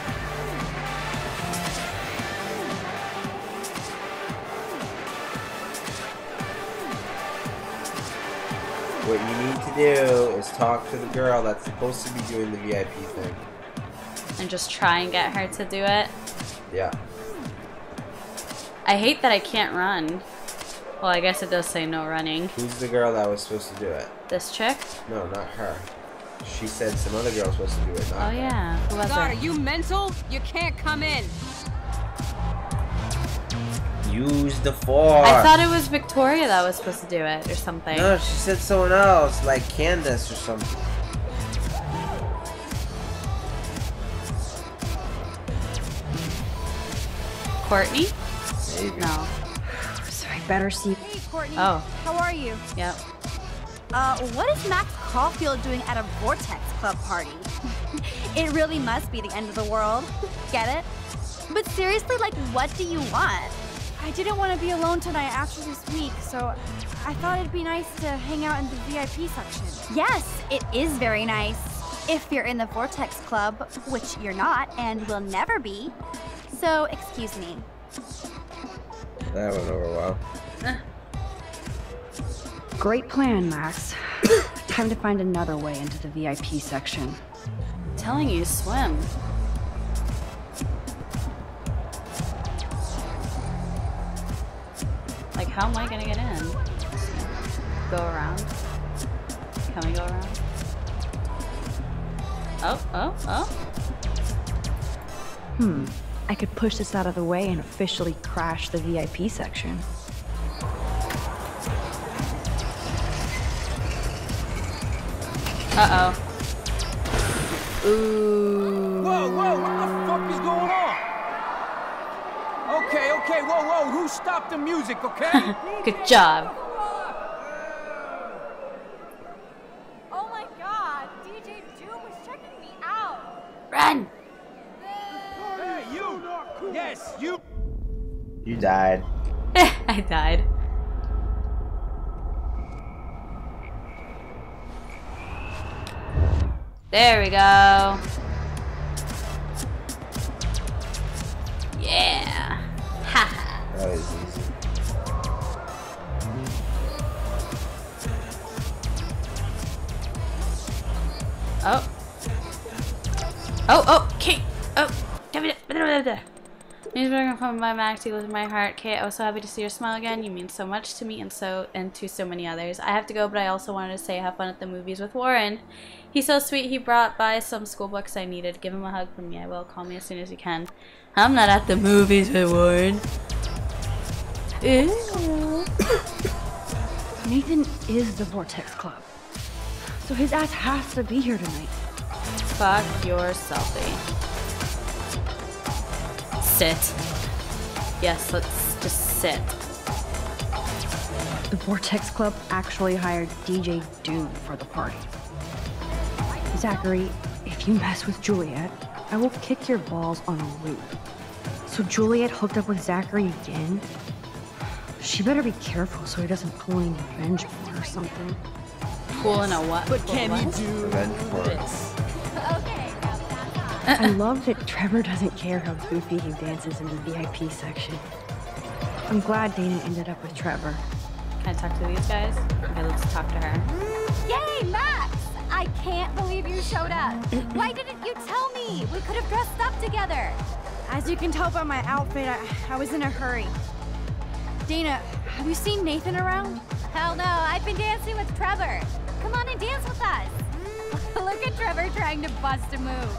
What you need to do is talk to the girl that's supposed to be doing the V I P thing. And just try and get her to do it? Yeah. I hate that I can't run. Well, I guess it does say no running. Who's the girl that was supposed to do it? This chick? No, not her. She said some other girl was supposed to do it. Not Oh her. yeah. Who was God, it? are you mental? You can't come in. Use the force. I thought it was Victoria that was supposed to do it or something. No, she said someone else, like Candace or something. Courtney? Maybe. No. So I better see. Hey, Courtney. Oh. How are you? Yep. Uh, what is Max Caulfield doing at a Vortex Club party? It really must be the end of the world. Get it? But seriously, like, what do you want? I didn't want to be alone tonight after this week, so I thought it'd be nice to hang out in the V I P section. Yes, it is very nice. If you're in the Vortex Club, which you're not and will never be. So, excuse me. That went over well. Great plan, Max. Time to find another way into the V I P section. telling you, swim. Like, how am I gonna get in? Go around? Can we go around? Oh, oh, oh. Hmm. I could push this out of the way and officially crash the V I P section. Uh-oh. Ooh. Whoa, whoa, what the fuck is going on? Okay, okay, whoa, whoa, who stopped the music, okay? Good job. Oh my god, D J Doom was checking me out. Run! Hey, you! Yes, you! You died. I died. There we go. Yeah. Haha. That was easy. Oh. Oh, oh, Kate. Oh. He's working from my Max, you live in my heart. Kate, I was so happy to see your smile again. You mean so much to me and so and to so many others. I have to go, but I also wanted to say have fun at the movies with Warren. He's so sweet. He brought by some school books I needed. Give him a hug from me. I will. Call me as soon as you can. I'm not at the movies with Warren. Ew. Nathan is the Vortex Club, so his ass has to be here tonight. Fuck your selfie. Sit. Yes, let's just sit. The Vortex Club actually hired D J Doom for the party. Zachary, if you mess with Juliet, I will kick your balls on a loop. So Juliet hooked up with Zachary again? She better be careful so he doesn't pull any revenge porn or something. Pulling a what? But can what? you do Revenge porn. this? I love that Trevor doesn't care how goofy he dances in the V I P section. I'm glad Dana ended up with Trevor. Can I talk to these guys? Okay, let's talk to her. Yay, Max! I can't believe you showed up. Why didn't you tell me? We could have dressed up together. As you can tell by my outfit, I, I was in a hurry. Dana, have you seen Nathan around? Hell no, I've been dancing with Trevor. Come on and dance with us. Look at Trevor trying to bust a move.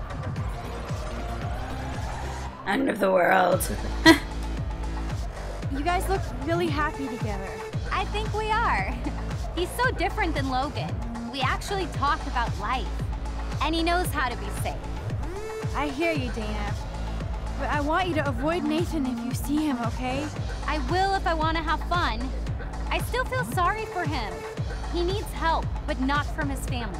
End of the world. You guys look really happy together. I think we are. He's so different than Logan. We actually talk about life. And he knows how to be safe. I hear you, Dana. But I want you to avoid Nathan if you see him, okay? I will if I want to have fun. I still feel sorry for him. He needs help, but not from his family.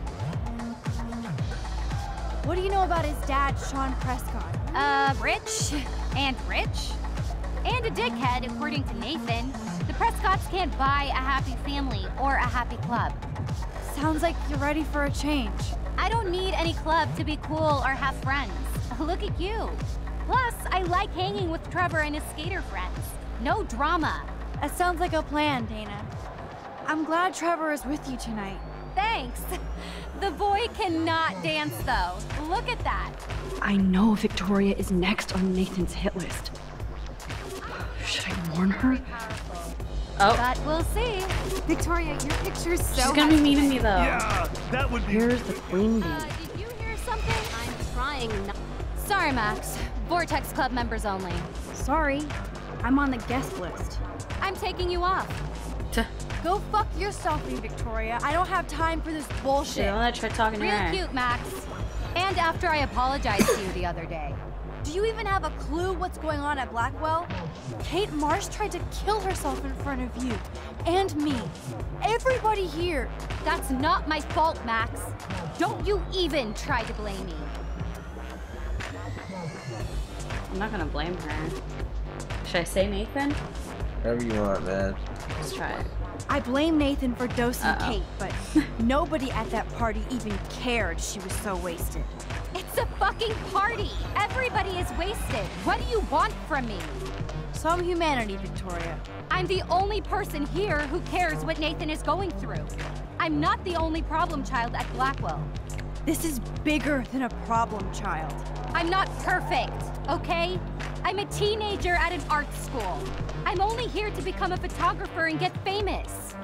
What do you know about his dad, Sean Prescott? Uh, rich and rich. And a dickhead, according to Nathan. The Prescotts can't buy a happy family or a happy club. Sounds like you're ready for a change. I don't need any club to be cool or have friends. Look at you. Plus, I like hanging with Trevor and his skater friends. No drama. That sounds like a plan, Dana. I'm glad Trevor is with you tonight. Thanks. The boy cannot dance, though. Look at that. I know Victoria is next on Nathan's hit list. Should I warn her? Oh. But we'll see. Victoria, your picture's so She's gonna be mean to me though. Yeah, that would be. Here's the queen bee. Uh, did you hear something? I'm trying not. Sorry, Max. Vortex Club members only. Sorry, I'm on the guest list. I'm taking you off. Go fuck yourself, Victoria. I don't have time for this bullshit. Don't let her try talking to Real her. cute, Max. And after I apologized to you the other day. Do you even have a clue what's going on at Blackwell? Kate Marsh tried to kill herself in front of you. And me. Everybody here. That's not my fault, Max. Don't you even try to blame me. I'm not gonna blame her. Should I say Nathan? Whatever you want, man. Let's try it. I blame Nathan for dosing Uh-oh. Kate, but nobody at that party even cared she was so wasted. It's a fucking party. Everybody is wasted. What do you want from me? Some humanity, Victoria. I'm the only person here who cares what Nathan is going through. I'm not the only problem child at Blackwell. This is bigger than a problem child. I'm not perfect, okay? I'm a teenager at an art school. I'm only here to become a photographer and get famous.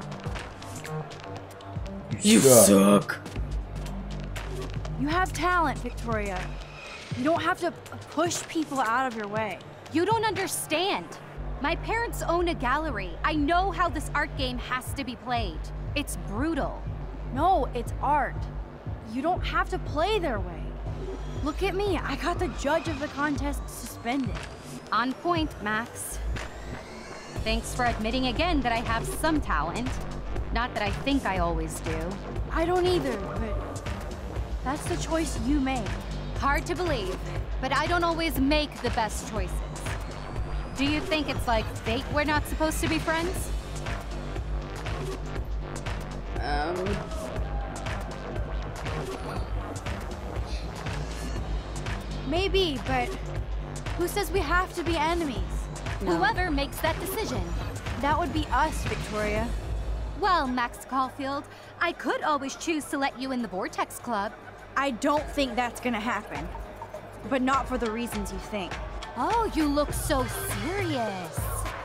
You suck. You have talent, Victoria. You don't have to push people out of your way. You don't understand. My parents own a gallery. I know how this art game has to be played. It's brutal. No, it's art. You don't have to play their way. Look at me. I got the judge of the contest suspended. On point, Max. Thanks for admitting again that I have some talent. Not that I think I always do. I don't either, but that's the choice you made. Hard to believe, but I don't always make the best choices. Do you think it's like fate we're not supposed to be friends? Um... Maybe, but who says we have to be enemies? No. Whoever makes that decision. That would be us, Victoria. Well, Max Caulfield, I could always choose to let you in the Vortex Club. I don't think that's gonna happen. But not for the reasons you think. Oh, you look so serious.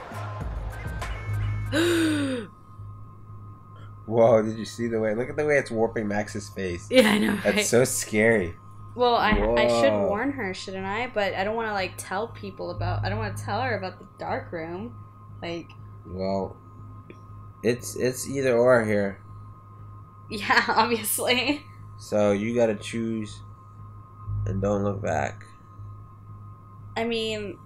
Whoa, did you see the way? Look at the way it's warping Max's face. Yeah, I know, right? That's so scary. Well, I, I should Whoa. warn her, shouldn't I? But I don't want to, like, tell people about... I don't want to tell her about the dark room. Like... Well, it's it's either or here. Yeah, obviously. So you gotta choose and don't look back. I mean...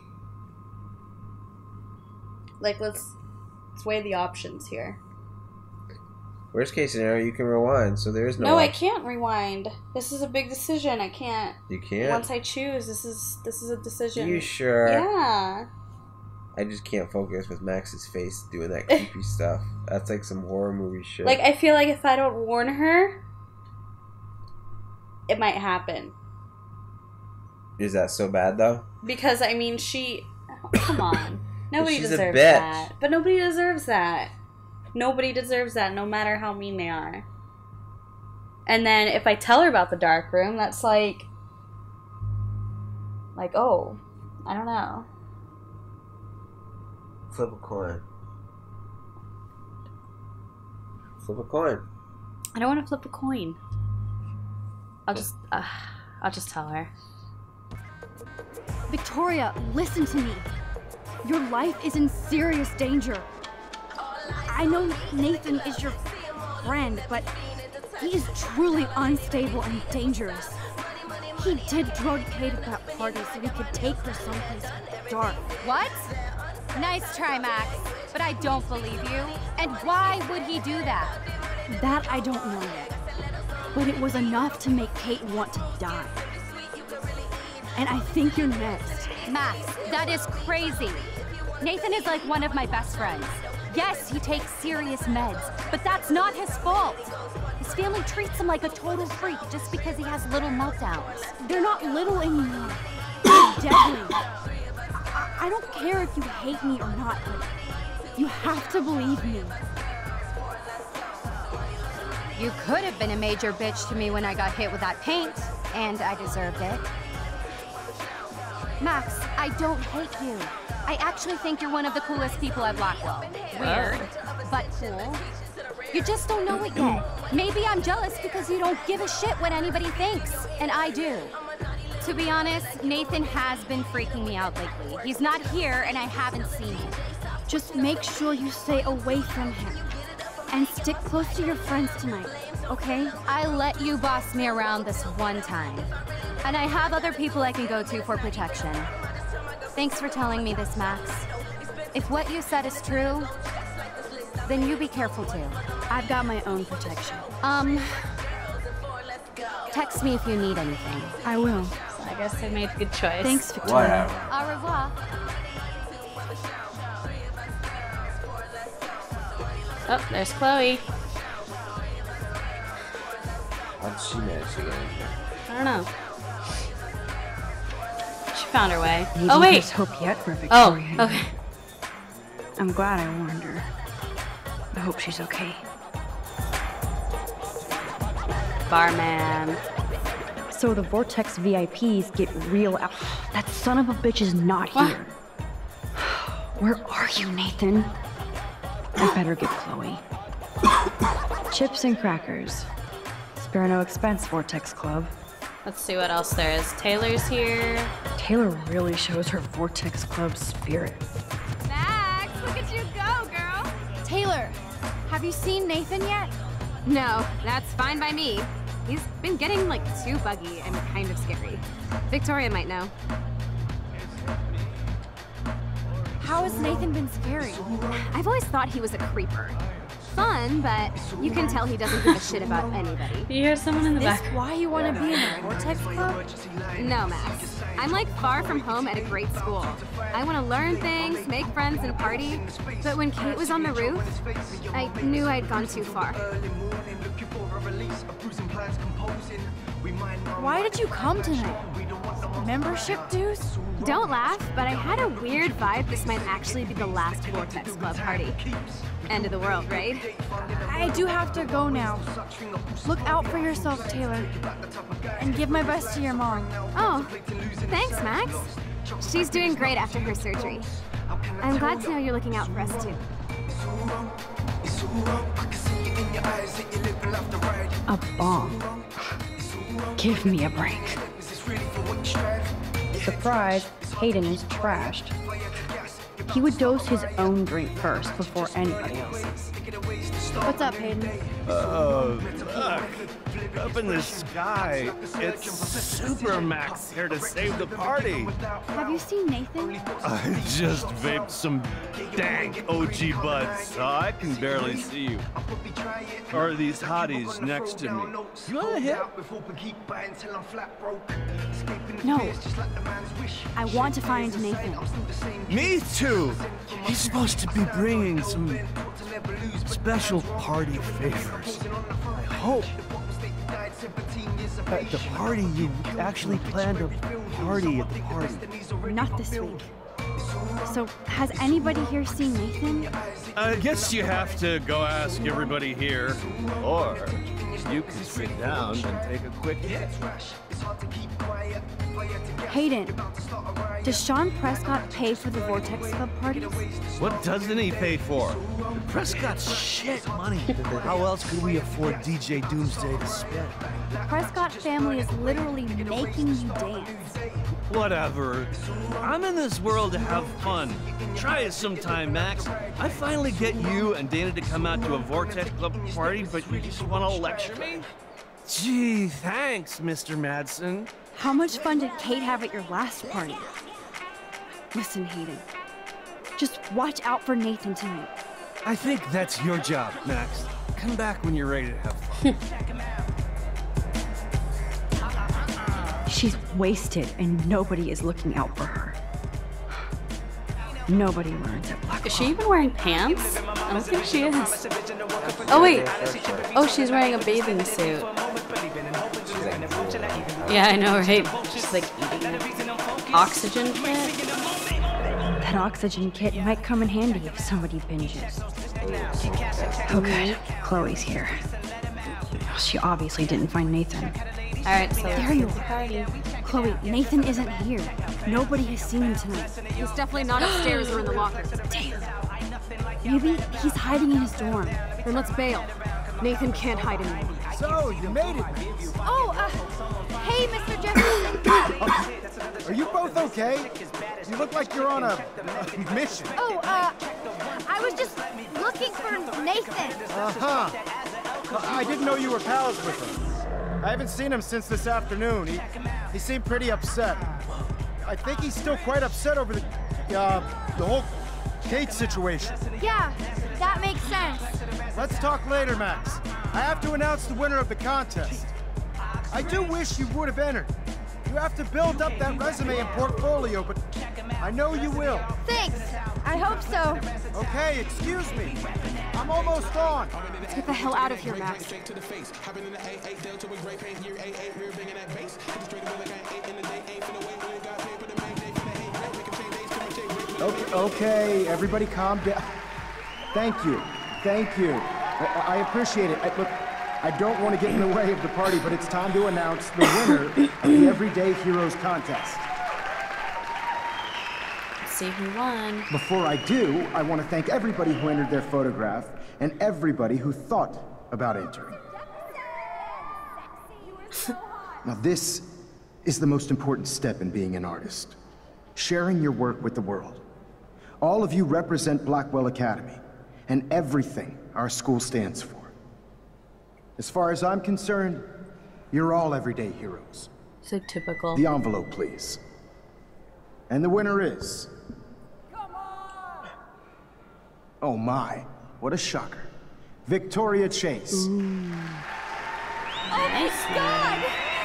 Like, let's, let's weigh the options here. Worst case scenario, you can rewind, so there is no No, I option. can't rewind. This is a big decision. I can't. You can't? Once I choose, this is this is a decision. You sure? Yeah. I just can't focus with Max's face doing that creepy stuff. That's like some horror movie shit. Like, I feel like if I don't warn her, it might happen. Is that so bad, though? Because, I mean, she... Come on. Nobody She's a deserves bitch. that. But nobody deserves that. Nobody deserves that, no matter how mean they are. And then if I tell her about the dark room, that's like... Like, oh, I don't know. Flip a coin. Flip a coin. I don't want to flip a coin. I'll just... Uh, I'll just tell her. Victoria, listen to me. Your life is in serious danger. I know Nathan is your friend, but he is truly unstable and dangerous. He did drug Kate at that party so we could take her someplace dark. What? Nice try, Max, but I don't believe you. And why would he do that? That I don't know yet. But it was enough to make Kate want to die. And I think you're next. Max, that is crazy. Nathan is like one of my best friends. Yes, he takes serious meds, but that's not his fault. His family treats him like a total freak just because he has little meltdowns. They're not little anymore. They're deadly. I, I don't care if you hate me or not, but you have to believe me. You could have been a major bitch to me when I got hit with that paint, and I deserved it. Max, I don't hate you. I actually think you're one of the coolest people at Blackwell. Weird, but cool. You just don't know it yet. Maybe I'm jealous because you don't give a shit what anybody thinks, and I do. To be honest, Nathan has been freaking me out lately. He's not here, and I haven't seen him. Just make sure you stay away from him. And stick close to your friends tonight, okay? I let you boss me around this one time. And I have other people I can go to for protection. Thanks for telling me this, Max. If what you said is true, then you be careful too. I've got my own protection. Um, text me if you need anything. I will. So I guess I made a good choice. Thanks, Victoria. Whatever. Au revoir. Oh, there's Chloe. How did she manage to get in here? I don't know. She found her way. Maybe Oh, wait. there's hope yet for Oh, Victoria. okay. I'm glad I warned her. I hope she's okay. barman. So the Vortex V I Ps get real out. That son of a bitch is not What? here. Where are you, Nathan? I better get Chloe. Chips and crackers. Spare no expense, Vortex Club. Let's see what else there is. Taylor's here. Taylor really shows her Vortex Club spirit. Max, look at you go, girl. Taylor, have you seen Nathan yet? No, that's fine by me. He's been getting, like, too buggy and kind of scary. Victoria might know. How has Nathan been scary? I've always thought he was a creeper. Fun, but you can tell he doesn't give a shit about anybody. You hear someone in the Is back. this why you want to be in the Vortex Club? No, Max. I'm like far from home at a great school. I want to learn things, make friends, and party. But when Kate was on the roof, I knew I'd gone too far. Why did you come tonight? Membership dues? Don't laugh, but I had a weird vibe this might actually be the last Vortex Club party. End of the world, right? I do have to go now. Look out for yourself, Taylor. And give my best to your mom. Oh, thanks, Max. She's doing great after her surgery. I'm glad to know you're looking out for us, too. A bomb. Give me a break. Surprise, Hayden is trashed. He would dose his own drink first before anybody else's. What's up, Hayden? Oh, look! Up in the sky, it's Super Max here to save the party. Have you seen Nathan? I just vaped some dank O G buds, so I can barely see you. Or these hotties next to me. You want a hit? No. I want to find Nathan. Me too! He's supposed to be bringing some special party favors. I hope at the party you actually planned a party at the party. Not this week. So, has anybody here seen Nathan? I guess you have to go ask everybody here, or you can sit down and take a quick hit. Hayden, does Sean Prescott pay for the Vortex Club parties? What doesn't he pay for? Prescott's shit money. How else could we afford D J Doomsday to spend? The Prescott family is literally making you dance. Whatever. I'm in this world to have fun. Try it sometime, Max. I finally get you and Dana to come out to a Vortex Club party, but you just want to lecture me? Gee, thanks, Mister Madsen. How much fun did Kate have at your last party? Listen, Hayden. Just watch out for Nathan tonight. I think that's your job, Max. Come back when you're ready to have fun. She's wasted and nobody is looking out for her. Nobody learns at Blackwell. Is she even wearing pants? I don't think she is. Oh wait. Oh, she's wearing a bathing suit. Yeah, I know, right? She's like eating oxygen kit. That oxygen kit might come in handy if somebody binges. Oh good, Chloe's here. She obviously didn't find Nathan. Alright, so there you are. Chloe, Nathan isn't here. Nobody has seen him tonight. He's definitely not upstairs or in the locker. Damn. Maybe he's hiding in his dorm. Then let's bail. Nathan can't hide anymore. So, you made it. Oh, uh, hey, Mister Jefferson. Are you both okay? You look like you're on a, a mission. Oh, uh, I was just looking for Nathan. Uh-huh. I didn't know you were pals with him. I haven't seen him since this afternoon. He, he seemed pretty upset. I think he's still quite upset over the, uh, the whole Kate situation. Yeah, that makes sense. Let's talk later, Max. I have to announce the winner of the contest. I do wish you would have entered. You have to build up that resume and portfolio, but I know you will. Thanks. I hope so. Okay, excuse me. I'm almost on. Let's get the hell out of here, Max. Okay, okay, everybody calm down. Thank you. Thank you. I, I appreciate it. I, look, I don't want to get in the way of the party, but it's time to announce the winner of the Everyday Heroes contest. Let's see who won. Before I do, I want to thank everybody who entered their photograph and everybody who thought about entering. Now this is the most important step in being an artist. Sharing your work with the world. All of you represent Blackwell Academy and everything our school stands for. As far as I'm concerned, you're all everyday heroes. So typical. The envelope, please. And the winner is... Oh my, what a shocker. Victoria Chase. Ooh. Oh my god!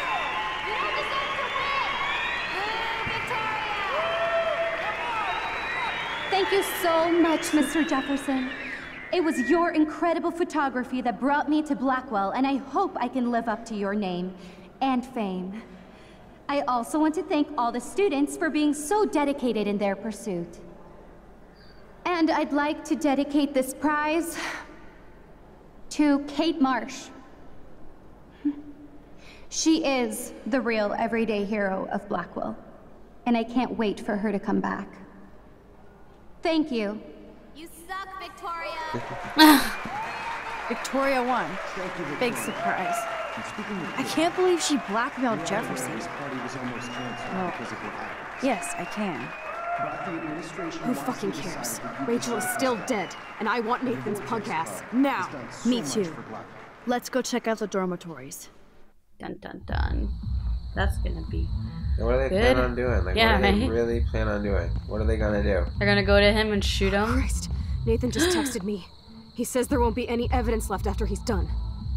Thank you so much, Mister Jefferson. It was your incredible photography that brought me to Blackwell, and I hope I can live up to your name and fame. I also want to thank all the students for being so dedicated in their pursuit. And I'd like to dedicate this prize to Kate Marsh. She is the real everyday hero of Blackwell, and I can't wait for her to come back. Thank you. You suck, Victoria. Victoria won. Big surprise. I can't believe she blackmailed Jefferson. Well, yes, I can. Who fucking cares? Rachel is still dead, and I want Nathan's punk ass now. Me too. Let's go check out the dormitories. Dun dun dun. That's gonna be And what are they good. plan on doing? Like, yeah, what do they right? really plan on doing? What are they gonna do? They're gonna go to him and shoot him? Christ. Nathan just texted me. He says there won't be any evidence left after he's done.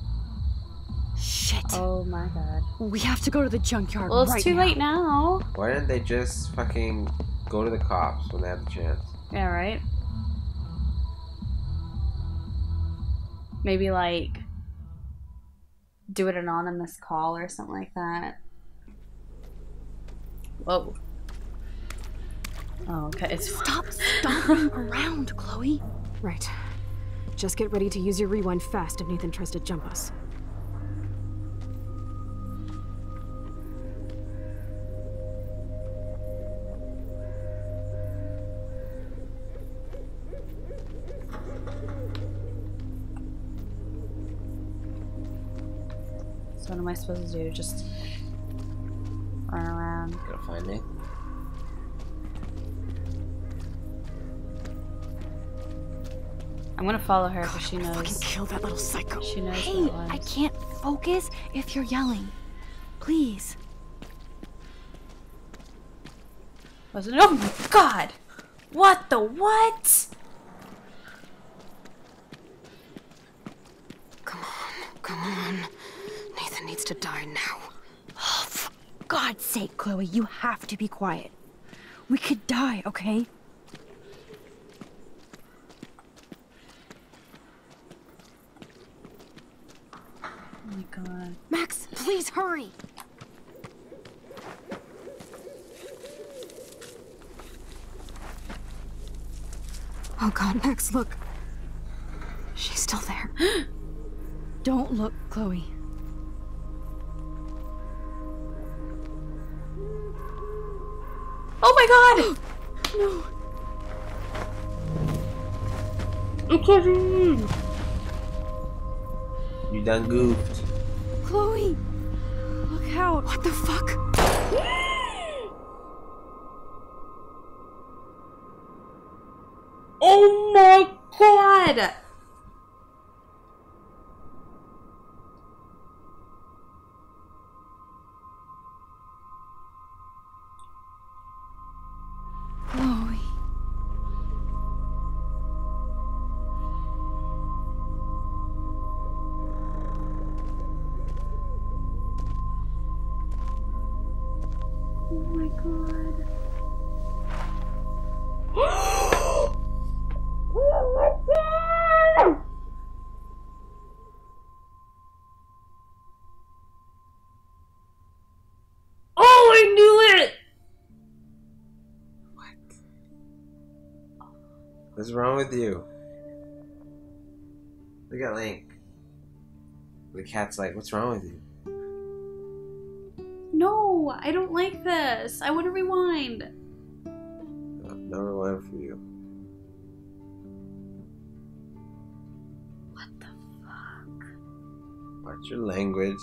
Shit. Oh my god. We have to go to the junkyard Well, it's right too now. late now. Why didn't they just fucking go to the cops when they had the chance? Yeah, right? Maybe like do an anonymous call or something like that. Whoa. Oh, okay. It's Stop stomping around, Chloe. Right. Just get ready to use your rewind fast if Nathan tries to jump us. So what am I supposed to do? Just run around. Gonna find me? I'm gonna follow her because she knows. Fucking kill that little psycho. She knows Hey, what it was. I can't focus if you're yelling. Please. Wasn't it? Oh my god! What the what? Come on, come on. Nathan needs to die now. Oh, for God's sake, Chloe, you have to be quiet. We could die, okay? Oh my god. Max, please hurry. Oh god, Max, look. She's still there. Don't look, Chloe. Oh my god! No. You done goofed. Chloe! Look out! What the fuck? Oh my god! Chloe. Oh my god. Oh, I knew it! What's wrong with you? Look at Link. The cat's like, what's wrong with you? No, I don't like this. I want to rewind. No, no rewind for you. What the fuck? Watch your language.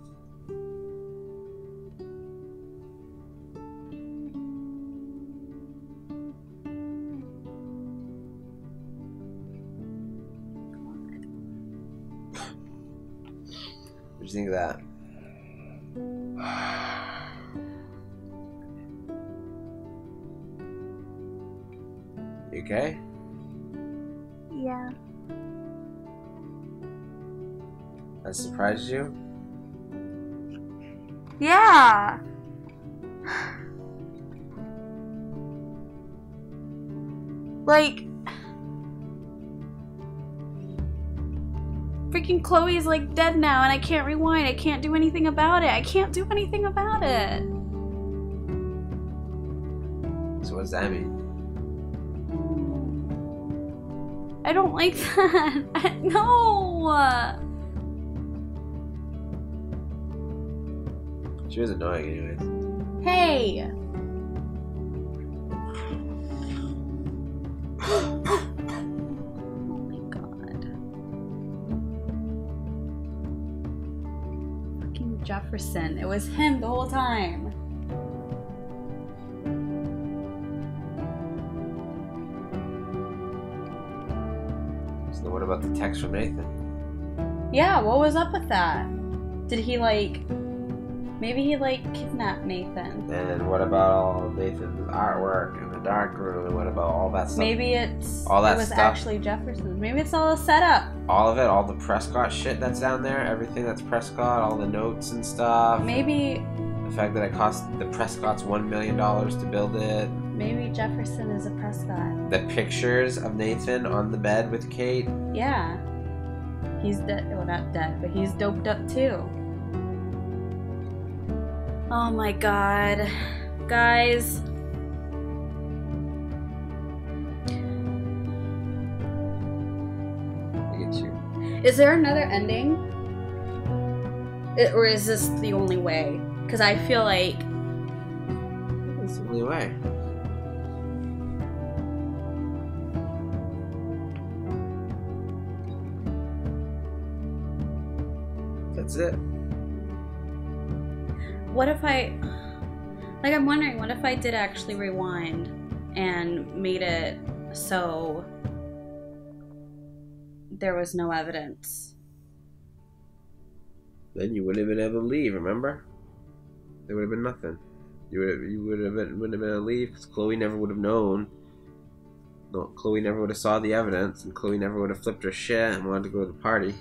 What do you think of that? You okay? Yeah. That surprised you? Yeah. Like, freaking Chloe's like dead now and I can't rewind. I can't do anything about it. I can't do anything about it. So what does that mean? I don't like that. I, no. She was annoying anyways. Hey. Oh my god. Fucking Jefferson. It was him the whole time. So what about the text from Nathan? Yeah, what was up with that? Did he like... Maybe he like kidnapped Nathan. And what about all of Nathan's artwork in the dark room? And what about all that stuff? Maybe it's all that it was stuff. actually Jefferson's. Maybe it's all a setup. All of it, all the Prescott shit that's down there, everything that's Prescott, all the notes and stuff. Maybe the fact that it cost the Prescotts one million dollars to build it. Maybe Jefferson is a Prescott. The pictures of Nathan on the bed with Kate. Yeah. He's dead. Well, not dead, but he's doped up too. Oh my god. Guys. Look at you. Is there another ending? It, or is this the only way? Because I feel like... It's the only way. That's it. What if I... Like, I'm wondering, what if I did actually rewind and made it so there was no evidence? Then you wouldn't have been able to leave, remember? There would have been nothing. You would have, you would have been, wouldn't have been able to leave because Chloe never would have known. No, Chloe never would have saw the evidence, and Chloe never would have flipped her shit and wanted to go to the party.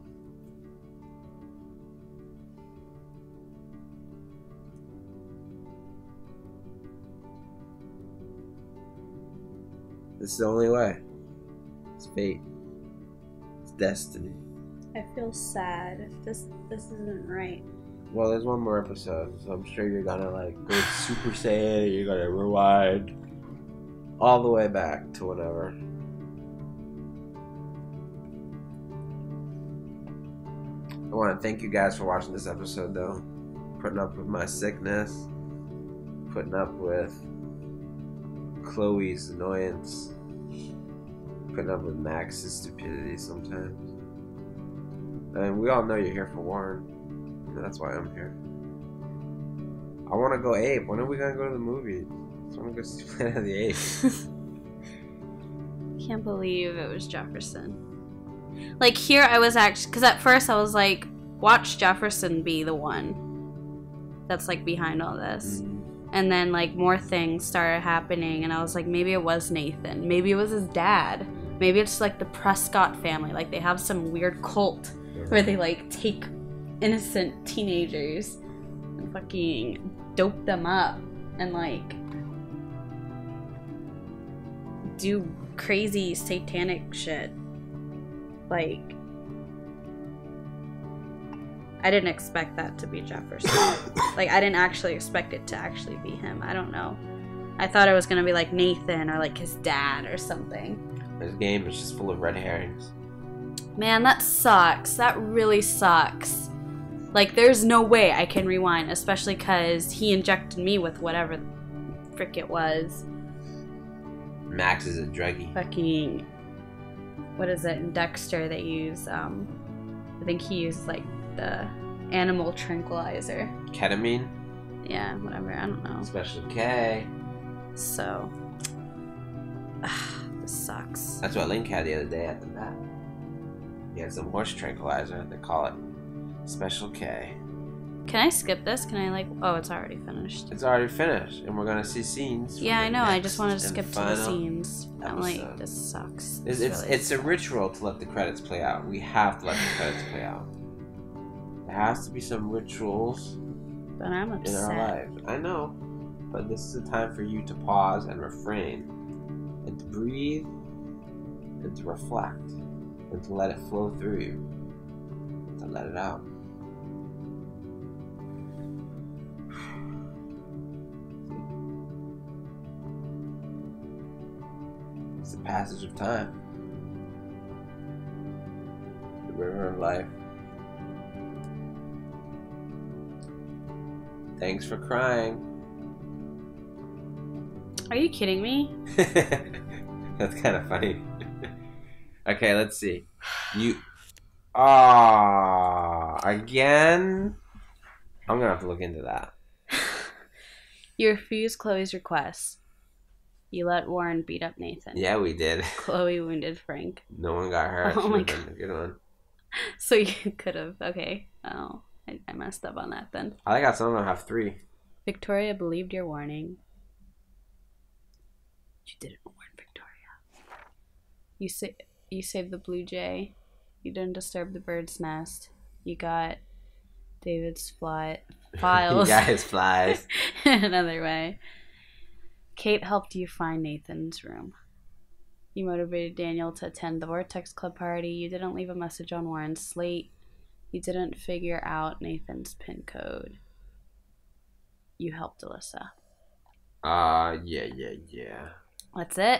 This is the only way. It's fate. It's destiny. I feel sad. This this isn't right. Well, there's one more episode, so I'm sure you're gonna like go Super Saiyan. You're gonna rewind all the way back to whenever. I want to thank you guys for watching this episode, though. Putting up with my sickness. Putting up with Chloe's annoyance. Putting up with Max's stupidity sometimes. And we all know you're here for Warren. And that's why I'm here. I want to go ape. When are we going to go to the movies? I want to go see Planet of the Apes. Can't believe it was Jefferson. Like, here I was actually... Because at first I was like, watch Jefferson be the one that's, like, behind all this. Mm. And then, like, more things started happening, and I was like, maybe it was Nathan. Maybe it was his dad. Maybe it's, like, the Prescott family. Like, they have some weird cult where they, like, take innocent teenagers and fucking dope them up and, like, do crazy satanic shit. Like, I didn't expect that to be Jefferson. Like, I didn't actually expect it to actually be him. I don't know. I thought it was gonna be like Nathan or like his dad or something. This game is just full of red herrings. Man, that sucks. That really sucks. Like, there's no way I can rewind, especially because he injected me with whatever the frick it was. Max is a druggie. Fucking, what is it in Dexter they use? Um, I think he used like the animal tranquilizer. Ketamine? Yeah, whatever, I don't know. Special K. So, ugh, this sucks. That's what Link had the other day at the vet. He had some horse tranquilizer. They call it Special K. Can I skip this? Can I like, oh, it's already finished. It's already finished, and we're gonna see scenes. Yeah, I know, I just wanted to skip to the scenes. Episode. I'm like, this sucks. It's, This it's, really it's a ritual to let the credits play out. We have to let the credits play out. There has to be some rituals But I'm in upset. our lives. I know, but this is a time for you to pause and refrain, and to breathe, and to reflect, and to let it flow through you, to let it out. It's the passage of time. The river of life. Thanks for crying. Are you kidding me? That's kind of funny. Okay, let's see. You. Ah, again? I'm gonna have to look into that. You refused Chloe's request. You let Warren beat up Nathan. Yeah, we did. Chloe wounded Frank. No one got hurt. Oh my Should've been a good one. So you could have. Okay. Oh, I, I messed up on that then. I got some of them have three. Victoria believed your warning. You didn't warn Victoria. You sa you saved the blue jay. You didn't disturb the bird's nest. You got David's fly files. You got his flies. In another way. Kate helped you find Nathan's room. You motivated Daniel to attend the Vortex Club party. You didn't leave a message on Warren's slate. You didn't figure out Nathan's pin code. You helped Alyssa. Uh, yeah, yeah, yeah. That's it.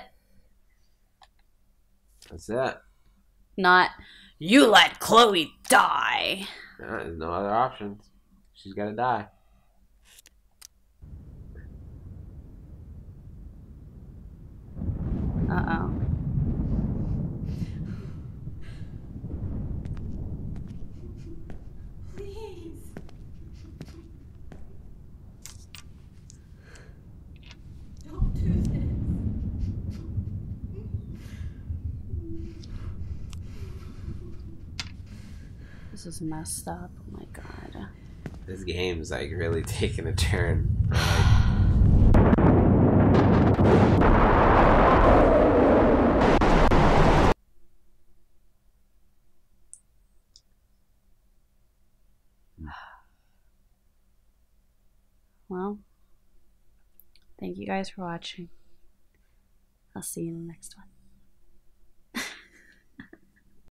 That's it. Not, you let Chloe die. Uh, there's no other options. She's gotta die. Uh-oh. Please. Don't do this. This is messed up. Oh my god. This game's like really taking a turn. Like, Well, thank you guys for watching. I'll see you in the next one.